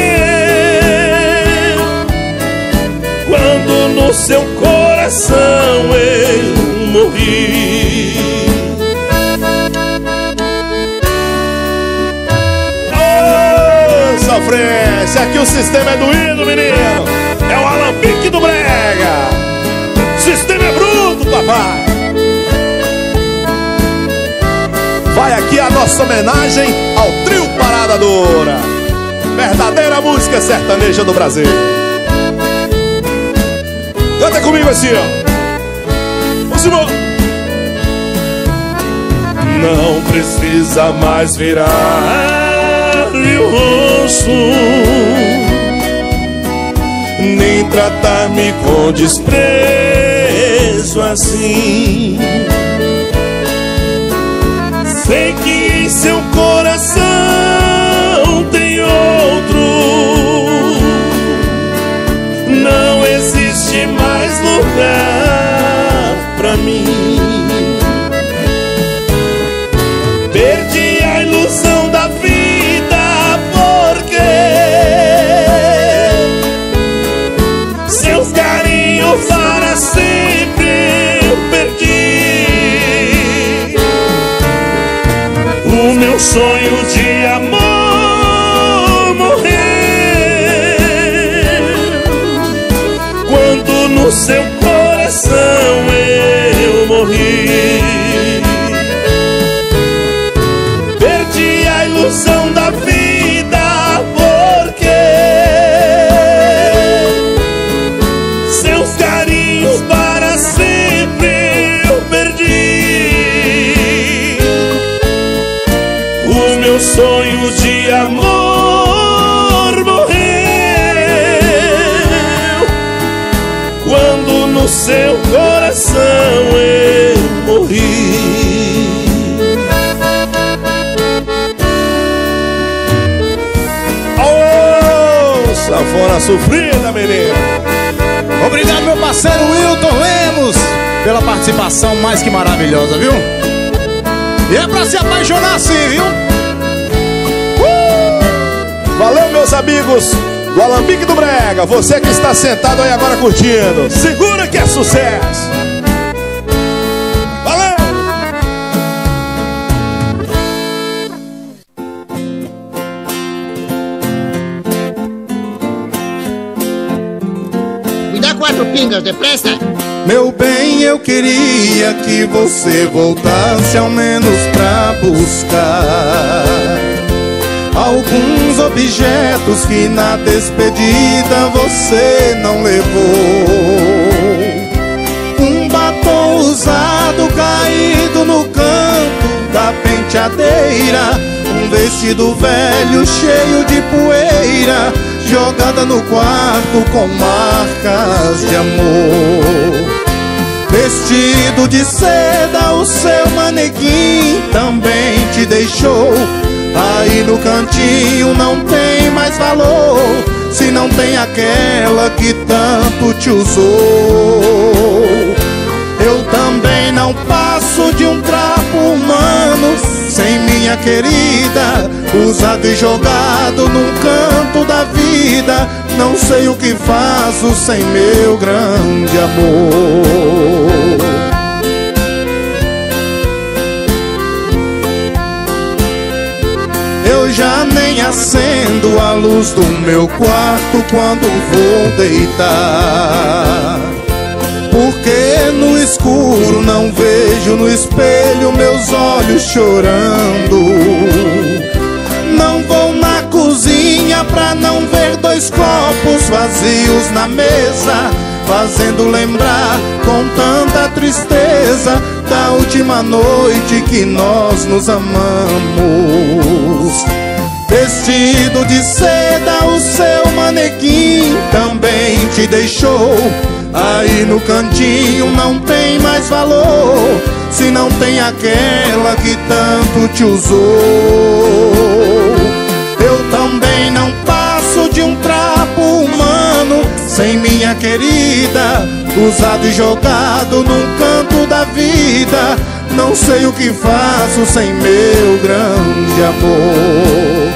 quando no seu coração eu morri. sofrência. Aqui o sistema é doído, menino. É o Alambique do Brega. O sistema é bruto, papai. Vai aqui a nossa homenagem ao trio Parada Dura, verdadeira música sertaneja do Brasil. Canta comigo assim, ó. Vamos embora. Não precisa mais virar-lhe o rosto, nem tratar-me com desprezo assim. Sei que em seu coração tem outro. Não existe mais lugar pra mim. Perdi a ilusão da vida porque seus carinhos para sempre eu perdi. O meu sonho de amor morreu quando no seu coração eu morri. Perdi a ilusão da vida porque seus carinhos para sempre eu perdi. O meu sonho de amor morreu quando no seu coração eu morri. Oh, sanfona sofrida, menina. Obrigado, meu parceiro Wilton Lemos, pela participação mais que maravilhosa, viu? E é pra se apaixonar assim, viu? Valeu, meus amigos do Alambique do Brega. Você que está sentado aí agora curtindo, segura que é sucesso. Valeu! Me dá 4 pingas, depressa. Meu bem, eu queria que você voltasse ao menos pra buscar alguns objetos que na despedida você não levou. Um batom usado caído no canto da penteadeira, um vestido velho cheio de poeira jogada no quarto com marcas de amor. Vestido de seda, o seu manequim também te deixou. Aí no cantinho não tem mais valor, se não tem aquela que tanto te usou. Eu também não passo de um trapo humano sem minha querida, usado e jogado num canto da vida. Não sei o que faço sem meu grande amor. Eu já nem acendo a luz do meu quarto quando vou deitar, porque no escuro não vejo no espelho meus olhos chorando. Não vou na cozinha pra não ver 2 copos vazios na mesa, fazendo lembrar com tanta tristeza da última noite que nós nos amamos. Vestido de seda, o seu manequim também te deixou. Aí no cantinho não tem mais valor, se não tem aquela que tanto te usou. Eu também não passo de um trapo humano sem minha querida, usado e jogado num canto da vida. Não sei o que faço sem meu grande amor.